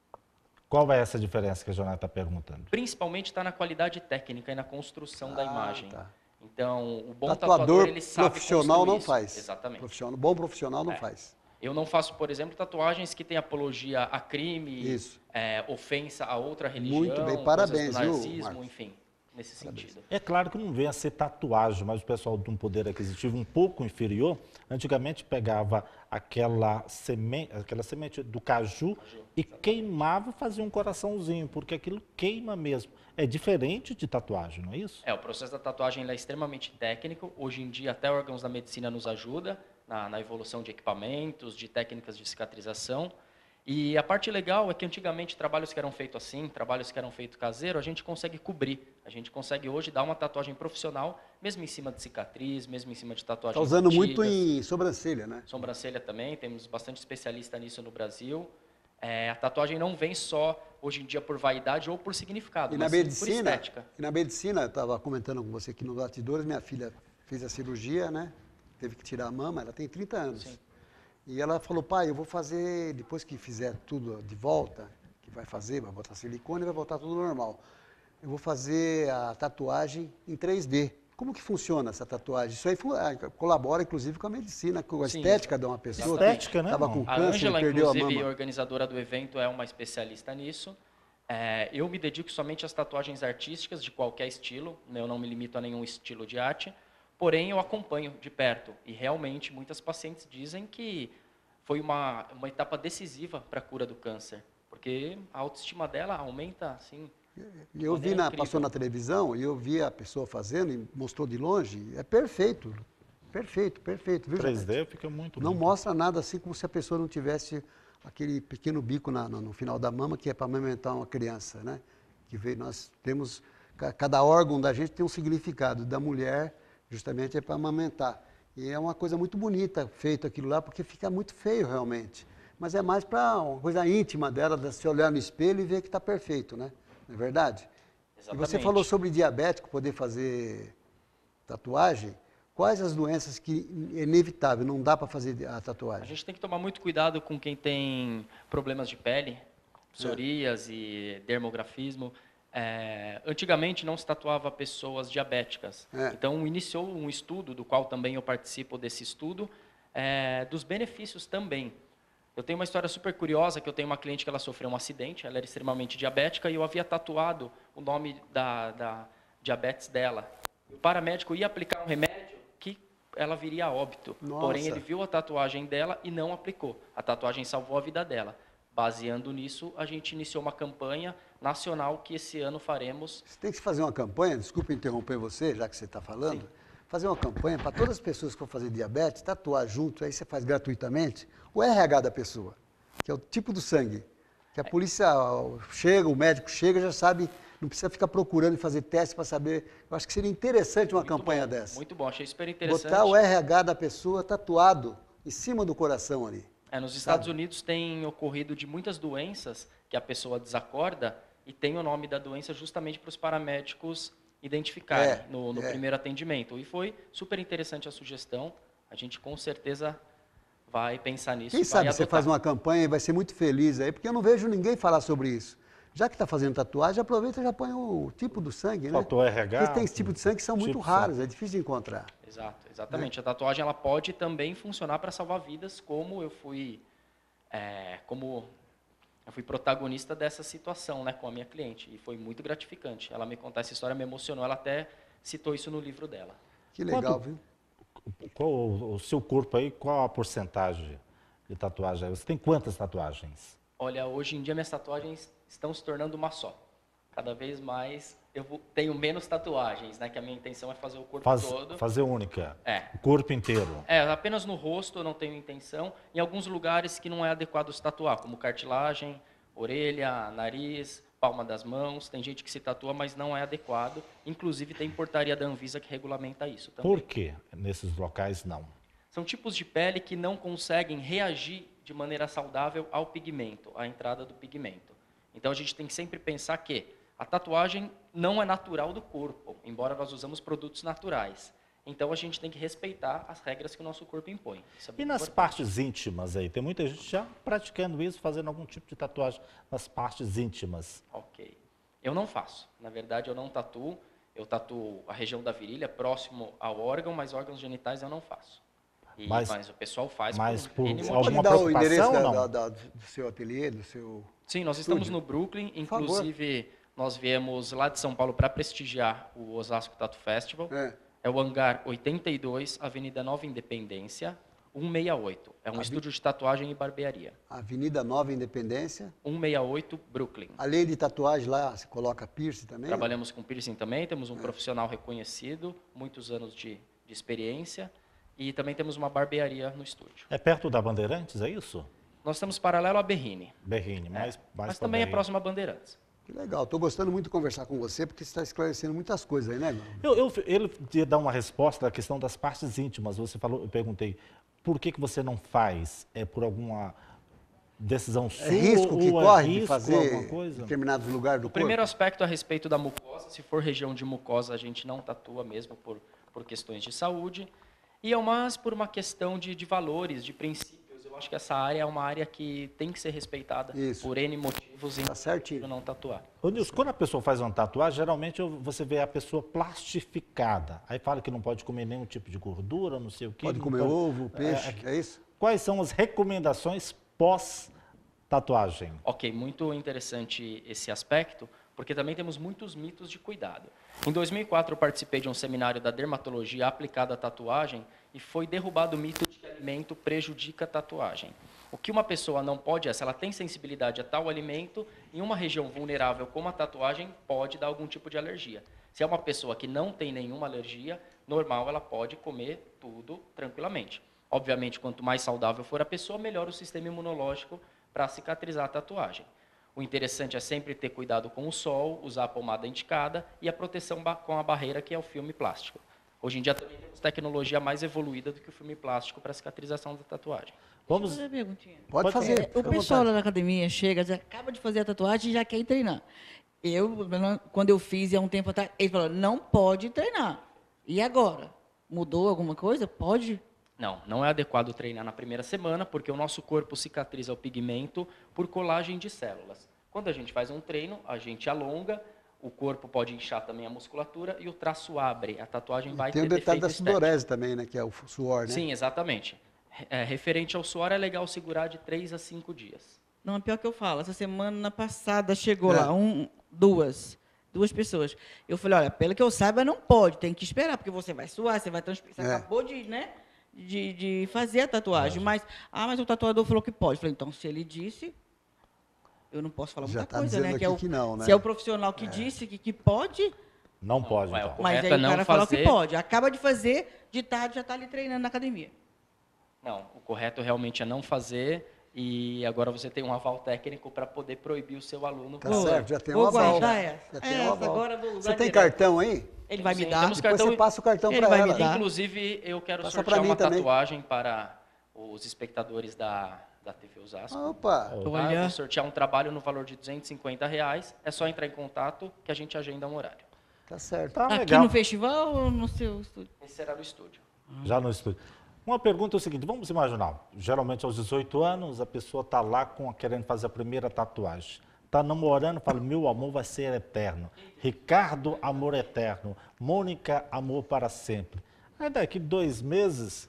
Qual é essa diferença que a Jonathan está perguntando? Principalmente está na qualidade técnica e na construção ah, da imagem. Tá. Então, o bom tatuador, tatuador, ele sabe profissional não isso. faz. Exatamente. Profissional, bom profissional não é. faz. Eu não faço, por exemplo, tatuagens que têm apologia a crime, Isso. É, ofensa a outra religião, Muito bem, parabéns, coisas do viu, nazismo, Marcos? enfim. nesse sentido. É claro que não vem a ser tatuagem, mas o pessoal de um poder aquisitivo um pouco inferior, antigamente pegava aquela semente, aquela semente do caju, caju e exatamente. Queimava e fazia um coraçãozinho, porque aquilo queima mesmo. É diferente de tatuagem, não é isso? É, o processo da tatuagem ele é extremamente técnico. Hoje em dia, até órgãos da medicina nos ajudam na, na evolução de equipamentos, de técnicas de cicatrização. E a parte legal é que antigamente trabalhos que eram feitos assim, trabalhos que eram feitos caseiro, a gente consegue cobrir. A gente consegue hoje dar uma tatuagem profissional, mesmo em cima de cicatriz, mesmo em cima de tatuagem. Está usando antigas. muito em sobrancelha, né? Sobrancelha também, temos bastante especialista nisso no Brasil. É, a tatuagem não vem só, hoje em dia, por vaidade ou por significado, e mas na sim medicina, por estética. E na medicina, eu estava comentando com você aqui nos bastidores, minha filha fez a cirurgia, né? Teve que tirar a mama, ela tem trinta anos. Sim. E ela falou, pai, eu vou fazer, depois que fizer tudo de volta, que vai fazer, vai botar silicone, vai voltar tudo normal. Eu vou fazer a tatuagem em três D. Como que funciona essa tatuagem? Isso aí colabora, inclusive, com a medicina, com a Sim, estética de uma pessoa. Estética, né? Estava com A câncer, Ângela, perdeu a inclusive, mama. organizadora do evento, é uma especialista nisso. É, eu me dedico somente às tatuagens artísticas, de qualquer estilo. Eu não me limito a nenhum estilo de arte. Porém, eu acompanho de perto. E, realmente, muitas pacientes dizem que foi uma, uma etapa decisiva para a cura do câncer. Porque a autoestima dela aumenta, assim... E eu vi, na, passou na televisão, e eu vi a pessoa fazendo, e mostrou de longe, é perfeito. Perfeito, perfeito. Viu, três D Janete? fica muito Não bonito. mostra nada assim como se a pessoa não tivesse aquele pequeno bico na, no, no final da mama, que é para amamentar uma criança, né? Que veio, nós temos, cada órgão da gente tem um significado, da mulher justamente é para amamentar. E é uma coisa muito bonita feito aquilo lá, porque fica muito feio realmente. Mas é mais para uma coisa íntima dela, de se olhar no espelho e ver que está perfeito, né? Não é verdade? Exatamente. E você falou sobre diabético poder fazer tatuagem. Quais as doenças que é inevitável, não dá para fazer a tatuagem? A gente tem que tomar muito cuidado com quem tem problemas de pele, psoríase, é. dermografismo. É, antigamente não se tatuava pessoas diabéticas. É. Então iniciou um estudo, do qual também eu participo desse estudo, é, dos benefícios também. Eu tenho uma história super curiosa, que eu tenho uma cliente que ela sofreu um acidente, ela era extremamente diabética e eu havia tatuado o nome da, da diabetes dela. O paramédico ia aplicar um remédio que ela viria a óbito. Nossa. Porém, ele viu a tatuagem dela e não aplicou. A tatuagem salvou a vida dela. Baseando nisso, a gente iniciou uma campanha nacional que esse ano faremos. Você tem que fazer uma campanha, desculpa interromper você, já que você está falando, sim. Fazer uma campanha para todas as pessoas que vão fazer diabetes, tatuar junto, aí você faz gratuitamente, o R H da pessoa, que é o tipo do sangue. Que a polícia chega, o médico chega, já sabe, não precisa ficar procurando e fazer teste para saber. Eu acho que seria interessante uma muito campanha bom, dessa. Muito bom, achei super interessante. Botar o R H da pessoa tatuado em cima do coração ali. É, nos Estados sabe? Unidos tem ocorrido de muitas doenças que a pessoa desacorda e tem o nome da doença justamente para os paramédicos identificarem é, no, no é. primeiro atendimento. E foi super interessante a sugestão. A gente com certeza vai pensar nisso. Quem sabe você faz uma campanha e vai ser muito feliz aí, porque eu não vejo ninguém falar sobre isso. Já que está fazendo tatuagem, aproveita e já põe o tipo do sangue, né? Faltou R H. Porque tem esse tipo de sangue que são muito tipo raros, sangue. É difícil de encontrar. Exato, exatamente. É. A tatuagem ela pode também funcionar para salvar vidas, como eu fui, é, como eu fui protagonista dessa situação, né, com a minha cliente. E foi muito gratificante. Ela me contar essa história, me emocionou. Ela até citou isso no livro dela. Que legal, Quanto, viu? Qual o seu corpo aí, qual a porcentagem de tatuagem? Você tem quantas tatuagens? Olha, hoje em dia minhas tatuagens estão se tornando uma só. Cada vez mais eu vou, tenho menos tatuagens, né? Que a minha intenção é fazer o corpo Faz, todo. Fazer única? É. O corpo inteiro? É, apenas no rosto eu não tenho intenção. Em alguns lugares que não é adequado se tatuar, como cartilagem, orelha, nariz, palma das mãos. Tem gente que se tatua, mas não é adequado. Inclusive tem portaria da Anvisa que regulamenta isso também. Por que nesses locais não? São tipos de pele que não conseguem reagir de maneira saudável ao pigmento, à entrada do pigmento. Então a gente tem que sempre pensar que a tatuagem não é natural do corpo, embora nós usamos produtos naturais. Então a gente tem que respeitar as regras que o nosso corpo impõe. Isso é e nas importante. partes íntimas aí? Tem muita gente já praticando isso, fazendo algum tipo de tatuagem nas partes íntimas. Ok. Eu não faço. Na verdade, eu não tatuo. Eu tatuo a região da virilha, próximo ao órgão, mas órgãos genitais eu não faço. E, mas, mas o pessoal faz mas por, por por alguma preocupação, dar o endereço não? da, da, do seu ateliê, do seu... Sim, nós estamos no Brooklyn, inclusive Nós viemos lá de São Paulo para prestigiar o Osasco Tattoo Festival. É. É o Hangar oitenta e dois, Avenida Nova Independência, cento e sessenta e oito. É um Avi- estúdio de tatuagem e barbearia. Avenida Nova Independência. cento e sessenta e oito, Brooklyn. Além de tatuagem lá, você coloca piercing também? Trabalhamos com piercing também, temos um profissional reconhecido, muitos anos de, de experiência, e também temos uma barbearia no estúdio. É perto da Bandeirantes, é isso? Nós estamos paralelo à Berrine, Berrine, é, mais, mais mas pra também é Berrine. próximo a Bandeirantes. Que legal, estou gostando muito de conversar com você, porque você está esclarecendo muitas coisas aí, né, meu? Eu, eu, ele ia dar uma resposta da questão das partes íntimas. Você falou, eu perguntei, por que, que você não faz? É por alguma decisão sua? É risco que ou é corre de risco, fazer alguma coisa? em determinados lugares do O corpo? primeiro aspecto a respeito da mucosa, se for região de mucosa, a gente não tatua mesmo por, por questões de saúde. E é mais por uma questão de, de valores, de princípios. Eu acho que essa área é uma área que tem que ser respeitada Isso. por N motivos e Tá certinho. não tatuar. Ô, Nilson, quando a pessoa faz uma tatuagem, geralmente eu- você vê a pessoa plastificada. Aí fala que não pode comer nenhum tipo de gordura, não sei o quê. Pode não comer ovo, peixe, É, é, isso? Quais são as recomendações pós-tatuagem? Ok, muito interessante esse aspecto, porque também temos muitos mitos de cuidado. Em dois mil e quatro, eu participei de um seminário da dermatologia aplicada à tatuagem e foi derrubado o mito de que alimento prejudica a tatuagem. O que uma pessoa não pode é, se ela tem sensibilidade a tal alimento, em uma região vulnerável como a tatuagem, pode dar algum tipo de alergia. Se é uma pessoa que não tem nenhuma alergia, normal, ela pode comer tudo tranquilamente. Obviamente, quanto mais saudável for a pessoa, melhor o sistema imunológico para cicatrizar a tatuagem. O interessante é sempre ter cuidado com o sol, usar a pomada indicada e a proteção com a barreira, que é o filme plástico. Hoje em dia também temos tecnologia mais evoluída do que o filme plástico para a cicatrização da tatuagem. Vamos, Fazer uma perguntinha. Pode, Pode fazer. É, fica o à pessoal vontade. lá na academia chega, já acaba de fazer a tatuagem e já quer ir treinar. Eu, quando eu fiz há um tempo atrás, ele falou, não pode treinar. E agora? Mudou alguma coisa? Pode? Não, não é adequado treinar na primeira semana, porque o nosso corpo cicatriza o pigmento por colagem de células. Quando a gente faz um treino, a gente alonga, o corpo pode inchar também a musculatura e o traço abre. A tatuagem vai Tem o ter detalhe defeito da estético. sudorese também, né? Que é o suor, né? Sim, exatamente. É, referente ao suor, é legal segurar de três a cinco dias. Não, é pior que eu falo. Essa semana passada chegou É. lá, um, duas, duas pessoas. Eu falei, olha, pelo que eu saiba, não pode, tem que esperar, porque você vai suar, você vai transpirar. Você É. acabou de, né, de, de fazer a tatuagem. Mas, ah, mas o tatuador falou que pode. Eu falei, então, se ele disse, eu não posso falar Já muita tá coisa, dizendo né? aqui é o, que não, né? Se é o profissional que disse que, que pode, não pode, vai, então. o mas correto aí é o não cara falou que fazer- pode. Acaba de fazer, de tarde já está ali treinando na academia. Não, o correto realmente é não fazer e agora você tem um aval técnico para poder proibir o seu aluno. Tá Vou- certo, já tem vou um aval. guardar essa. Já tem um Essa aval. agora eu vou usar Você tem direto. cartão aí? Ele vai me Sim, dar. temos Depois cartão- você passa o cartão Ele para vai me ela. dar. Inclusive, eu quero Passa sortear pra mim uma também. tatuagem para os espectadores da, da T V Osasco. Opa! Tá? Olha. Eu vou sortear um trabalho no valor de duzentos e cinquenta reais. É só entrar em contato que a gente agenda um horário. Tá certo. Tá Aqui legal. no festival ou no seu estúdio? Esse será no estúdio. Já no estúdio. Uma pergunta é o seguinte, vamos imaginar, geralmente aos dezoito anos, a pessoa está lá com, querendo fazer a primeira tatuagem. Está namorando, fala, meu amor vai ser eterno. Ricardo, amor eterno. Mônica, amor para sempre. Aí daqui dois meses,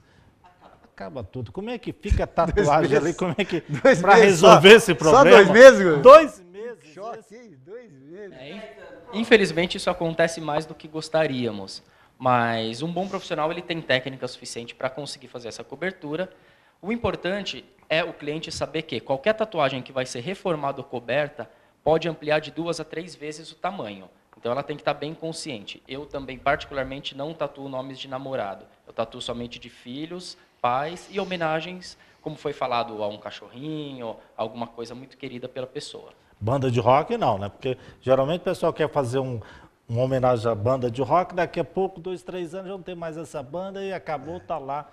acaba tudo. Como é que fica a tatuagem meses. ali? Como é que, Dois para meses resolver só? esse Só problema? dois meses? Dois meses. Choque, hein? Dois meses. É, in- infelizmente, isso acontece mais do que gostaríamos. Mas um bom profissional ele tem técnica suficiente para conseguir fazer essa cobertura. O importante é o cliente saber que qualquer tatuagem que vai ser reformada ou coberta pode ampliar de duas a três vezes o tamanho. Então ela tem que estar bem consciente. Eu também, particularmente, não tatuo nomes de namorado. Eu tatuo somente de filhos, pais e homenagens, como foi falado a um cachorrinho, alguma coisa muito querida pela pessoa. Banda de rock não, né? Porque geralmente o pessoal quer fazer um, uma homenagem à banda de rock, daqui a pouco, dois, três anos, já não tem mais essa banda e acabou, tá lá.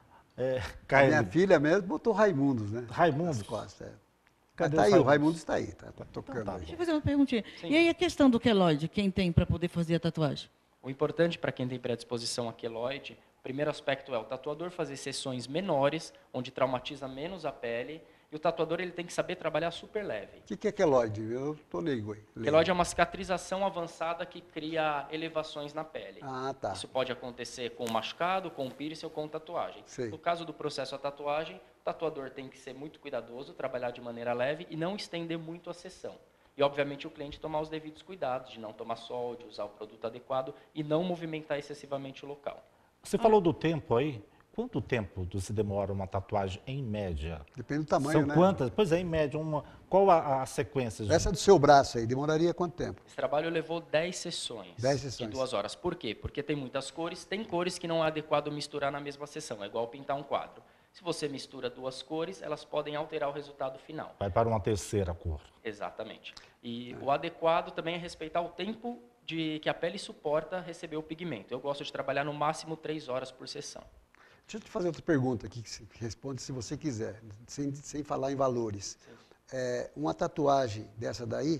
É, A caindo. minha filha mesmo botou Raimundos, né? Raimundos? Nas costas, é. Cadê Mas tá os aí, o Raimundos? Raimundos está aí, tá, tá tocando tá aí. Deixa eu fazer uma perguntinha. Sim. E aí a questão do queloide, quem tem para poder fazer a tatuagem? O importante para quem tem predisposição a queloide, o primeiro aspecto é o tatuador fazer sessões menores, onde traumatiza menos a pele, e o tatuador ele tem que saber trabalhar super leve. O que, que é queloide? Eu tô leigo aí. Leigo. Queloide é uma cicatrização avançada que cria elevações na pele. Ah, tá. Isso pode acontecer com machucado, com piercing ou com tatuagem. Sei. No caso do processo a tatuagem, o tatuador tem que ser muito cuidadoso, trabalhar de maneira leve e não estender muito a sessão. E, obviamente, o cliente tomar os devidos cuidados de não tomar sol, de usar o produto adequado e não movimentar excessivamente o local. Você falou do tempo aí. Quanto tempo você demora uma tatuagem em média? Depende do tamanho, São né? quantas? Pois é, em média, uma, qual a, a sequência? De... Essa do seu braço aí, demoraria quanto tempo? Esse trabalho levou dez sessões, dez sessões. de duas horas. Por quê? Porque tem muitas cores, tem cores que não é adequado misturar na mesma sessão, é igual pintar um quadro. Se você mistura duas cores, elas podem alterar o resultado final. Vai para uma terceira cor. Exatamente. E o adequado também é respeitar o tempo de que a pele suporta receber o pigmento. Eu gosto de trabalhar no máximo três horas por sessão. Deixa eu te fazer outra pergunta aqui, que se- que responde se você quiser, sem, sem falar em valores. É, uma tatuagem dessa daí,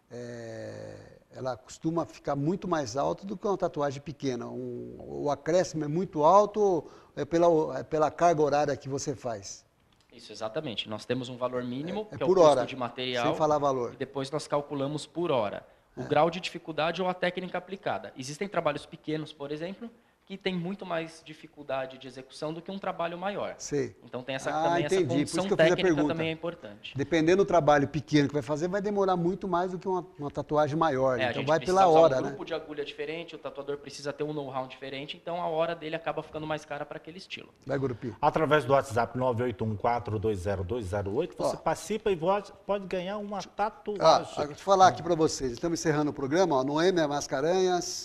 é, ela costuma ficar muito mais alta do que uma tatuagem pequena. Um, o acréscimo é muito alto ou é pela, é pela carga horária que você faz? Isso, exatamente. Nós temos um valor mínimo, É que é o por custo hora, de material. sem falar valor. E depois nós calculamos por hora o grau de dificuldade ou a técnica aplicada. Existem trabalhos pequenos, por exemplo, que tem muito mais dificuldade de execução do que um trabalho maior. Sei. Então tem essa, Ah, também entendi. essa Por isso condição que eu fiz a técnica pergunta. também é importante. Dependendo do trabalho pequeno que vai fazer, vai demorar muito mais do que uma, uma tatuagem maior. É, a então gente vai precisa pela usar hora, um né? grupo de agulha diferente, o tatuador precisa ter um know-how diferente, então a hora dele acaba ficando mais cara para aquele estilo. Vai, Gurupi. Através do WhatsApp nove oito um quatro dois zero dois zero oito, você Ó. participa e pode, pode ganhar uma Ah, tatuagem. vou falar aqui para vocês. Estamos encerrando o programa. Ó, Noêmia Mascarenhas,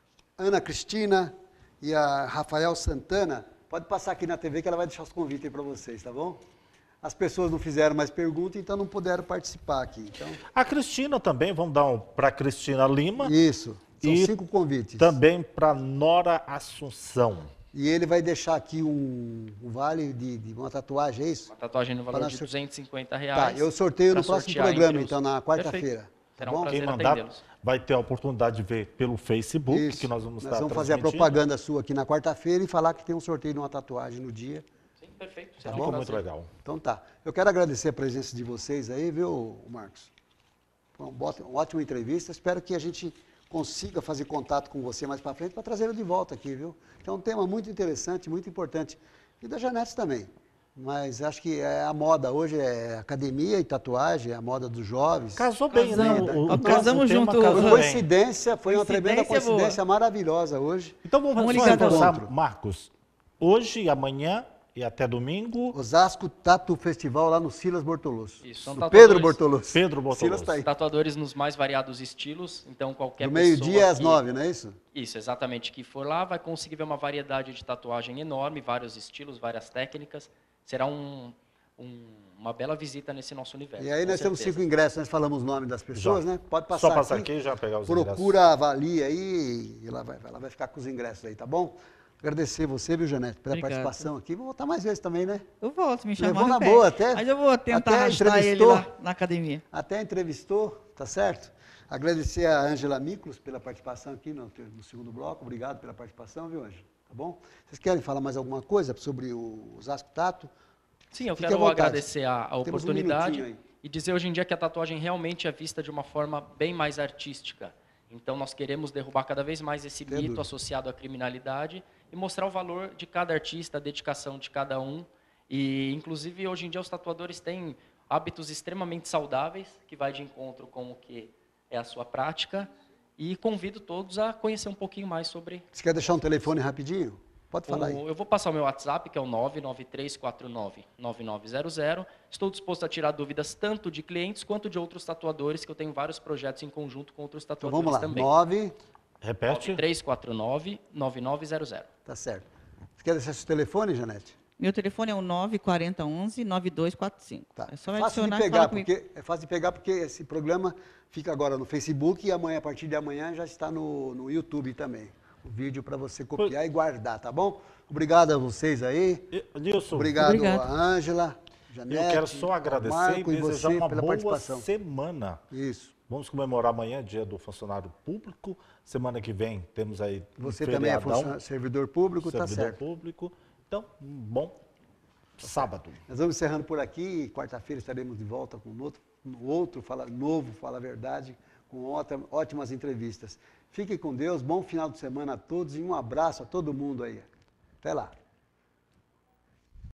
Ana Cristina e a Rafael Santana. Pode passar aqui na T V que ela vai deixar os convites aí para vocês, tá bom? As pessoas não fizeram mais perguntas, então não puderam participar aqui. Então, A Cristina também, vamos dar um para Cristina Lima. isso. São E cinco convites. Também para Nora Assunção. E ele vai deixar aqui um, um vale de, de uma tatuagem, é isso? Uma tatuagem no valor Para de sor- duzentos e cinquenta Tá, reais. eu sorteio pra no próximo sortear programa, entre os- então, na quarta-feira. Perfeito. Tá Será um bom? prazer Quem mandar atendê-los. vai ter a oportunidade de ver pelo Facebook, Isso. que nós vamos Nós estar vamos fazer a transmitindo. propaganda sua aqui na quarta-feira e falar que tem um sorteio de uma tatuagem no dia. Sim, perfeito. Tá Será um bom? prazer. Muito legal. Então tá. Eu quero agradecer a presença de vocês aí, viu, Marcos? Foi uma bota- uma ótima entrevista. Espero que a gente consiga fazer contato com você mais para frente para trazê-lo de volta aqui, viu? Que é um tema muito interessante, muito importante. E da Janete também. Mas acho que é a moda hoje é academia e tatuagem, é a moda dos jovens. Casou bem, né? Casamos. O, o, Ó, casamos o tema junto. casou Foi bem. coincidência, foi uma tremenda Coincidência coincidência maravilhosa hoje. Então vamos, Vamos só ligar da reforçar, outra. Marcos. Hoje, amanhã e até domingo, Osasco Tatu Festival lá no Silas Bortoloso. Isso, são no tatuadores. Pedro Bortoloso. Pedro Bortoloso. Silas tá aí. Tatuadores nos mais variados estilos, então qualquer Do pessoa meio-dia às que- nove, não é isso? Isso, exatamente, que for lá vai conseguir ver uma variedade de tatuagem enorme, vários estilos, várias técnicas. Será um, um- uma bela visita nesse nosso universo. E aí com nós temos certeza. cinco ingressos, nós falamos o nome das pessoas, Já. né? Pode passar Só passar aqui. aqui e já pegar os Procura, ingressos. avalia aí e ela vai, ela vai ficar com os ingressos aí, tá bom? Agradecer você, viu, Janete, pela Obrigada. participação aqui. Vou voltar mais vezes também, né? Eu volto, me Levou chamar. na boa até. Mas eu vou tentar até arrastar ele entrevistou. lá na academia. Até entrevistou, tá certo? Agradecer a Ângela Miklos pela participação aqui no, no segundo bloco. Obrigado pela participação, viu, Ângela? Tá bom? Vocês querem falar mais alguma coisa sobre o Osasco Tato? Sim, eu Fique à quero vontade. agradecer a, a Temos um oportunidade minutinho aí. e dizer hoje em dia que a tatuagem realmente é vista de uma forma bem mais artística. Então nós queremos derrubar cada vez mais esse Sem mito dúvida. associado à criminalidade e mostrar o valor de cada artista, a dedicação de cada um. E inclusive hoje em dia os tatuadores têm hábitos extremamente saudáveis, que vai de encontro com o que é a sua prática. E convido todos a conhecer um pouquinho mais sobre. Você quer deixar um telefone rapidinho? Pode falar aí. O- eu vou passar o meu WhatsApp, que é o nove nove três quatro nove nove nove zero zero. Estou disposto a tirar dúvidas tanto de clientes quanto de outros tatuadores, que eu tenho vários projetos em conjunto com outros Então tatuadores vamos lá. também. Nove, Repete. nove três quatro nove nove nove zero zero. tá certo. Você quer deixar seu telefone, Janete? Meu telefone é o nove quatro zero um um nove dois quatro cinco. Tá. É só me Fácil de adicionar e pegar, falar comigo. porque é fácil de pegar porque esse programa fica agora no Facebook e amanhã, a partir de amanhã, já está no, no YouTube também. O vídeo para você copiar e guardar, tá bom? Obrigado a vocês aí. E- Nilson, Obrigado Obrigado. a Ângela, eu Janete, quero só ao agradecer Marco e e desejar você uma pela boa participação. semana. Isso. Vamos comemorar amanhã, dia do funcionário público. Semana que vem temos aí um Você também é feriadão, funcionário- servidor público, tá servidor certo. público. Então, um bom sábado. Nós vamos encerrando por aqui. Quarta-feira estaremos de volta com um outro, um outro fala, novo Fala a Verdade, com ótima- ótimas entrevistas. Fiquem com Deus, bom final de semana a todos e um abraço a todo mundo aí. Até lá.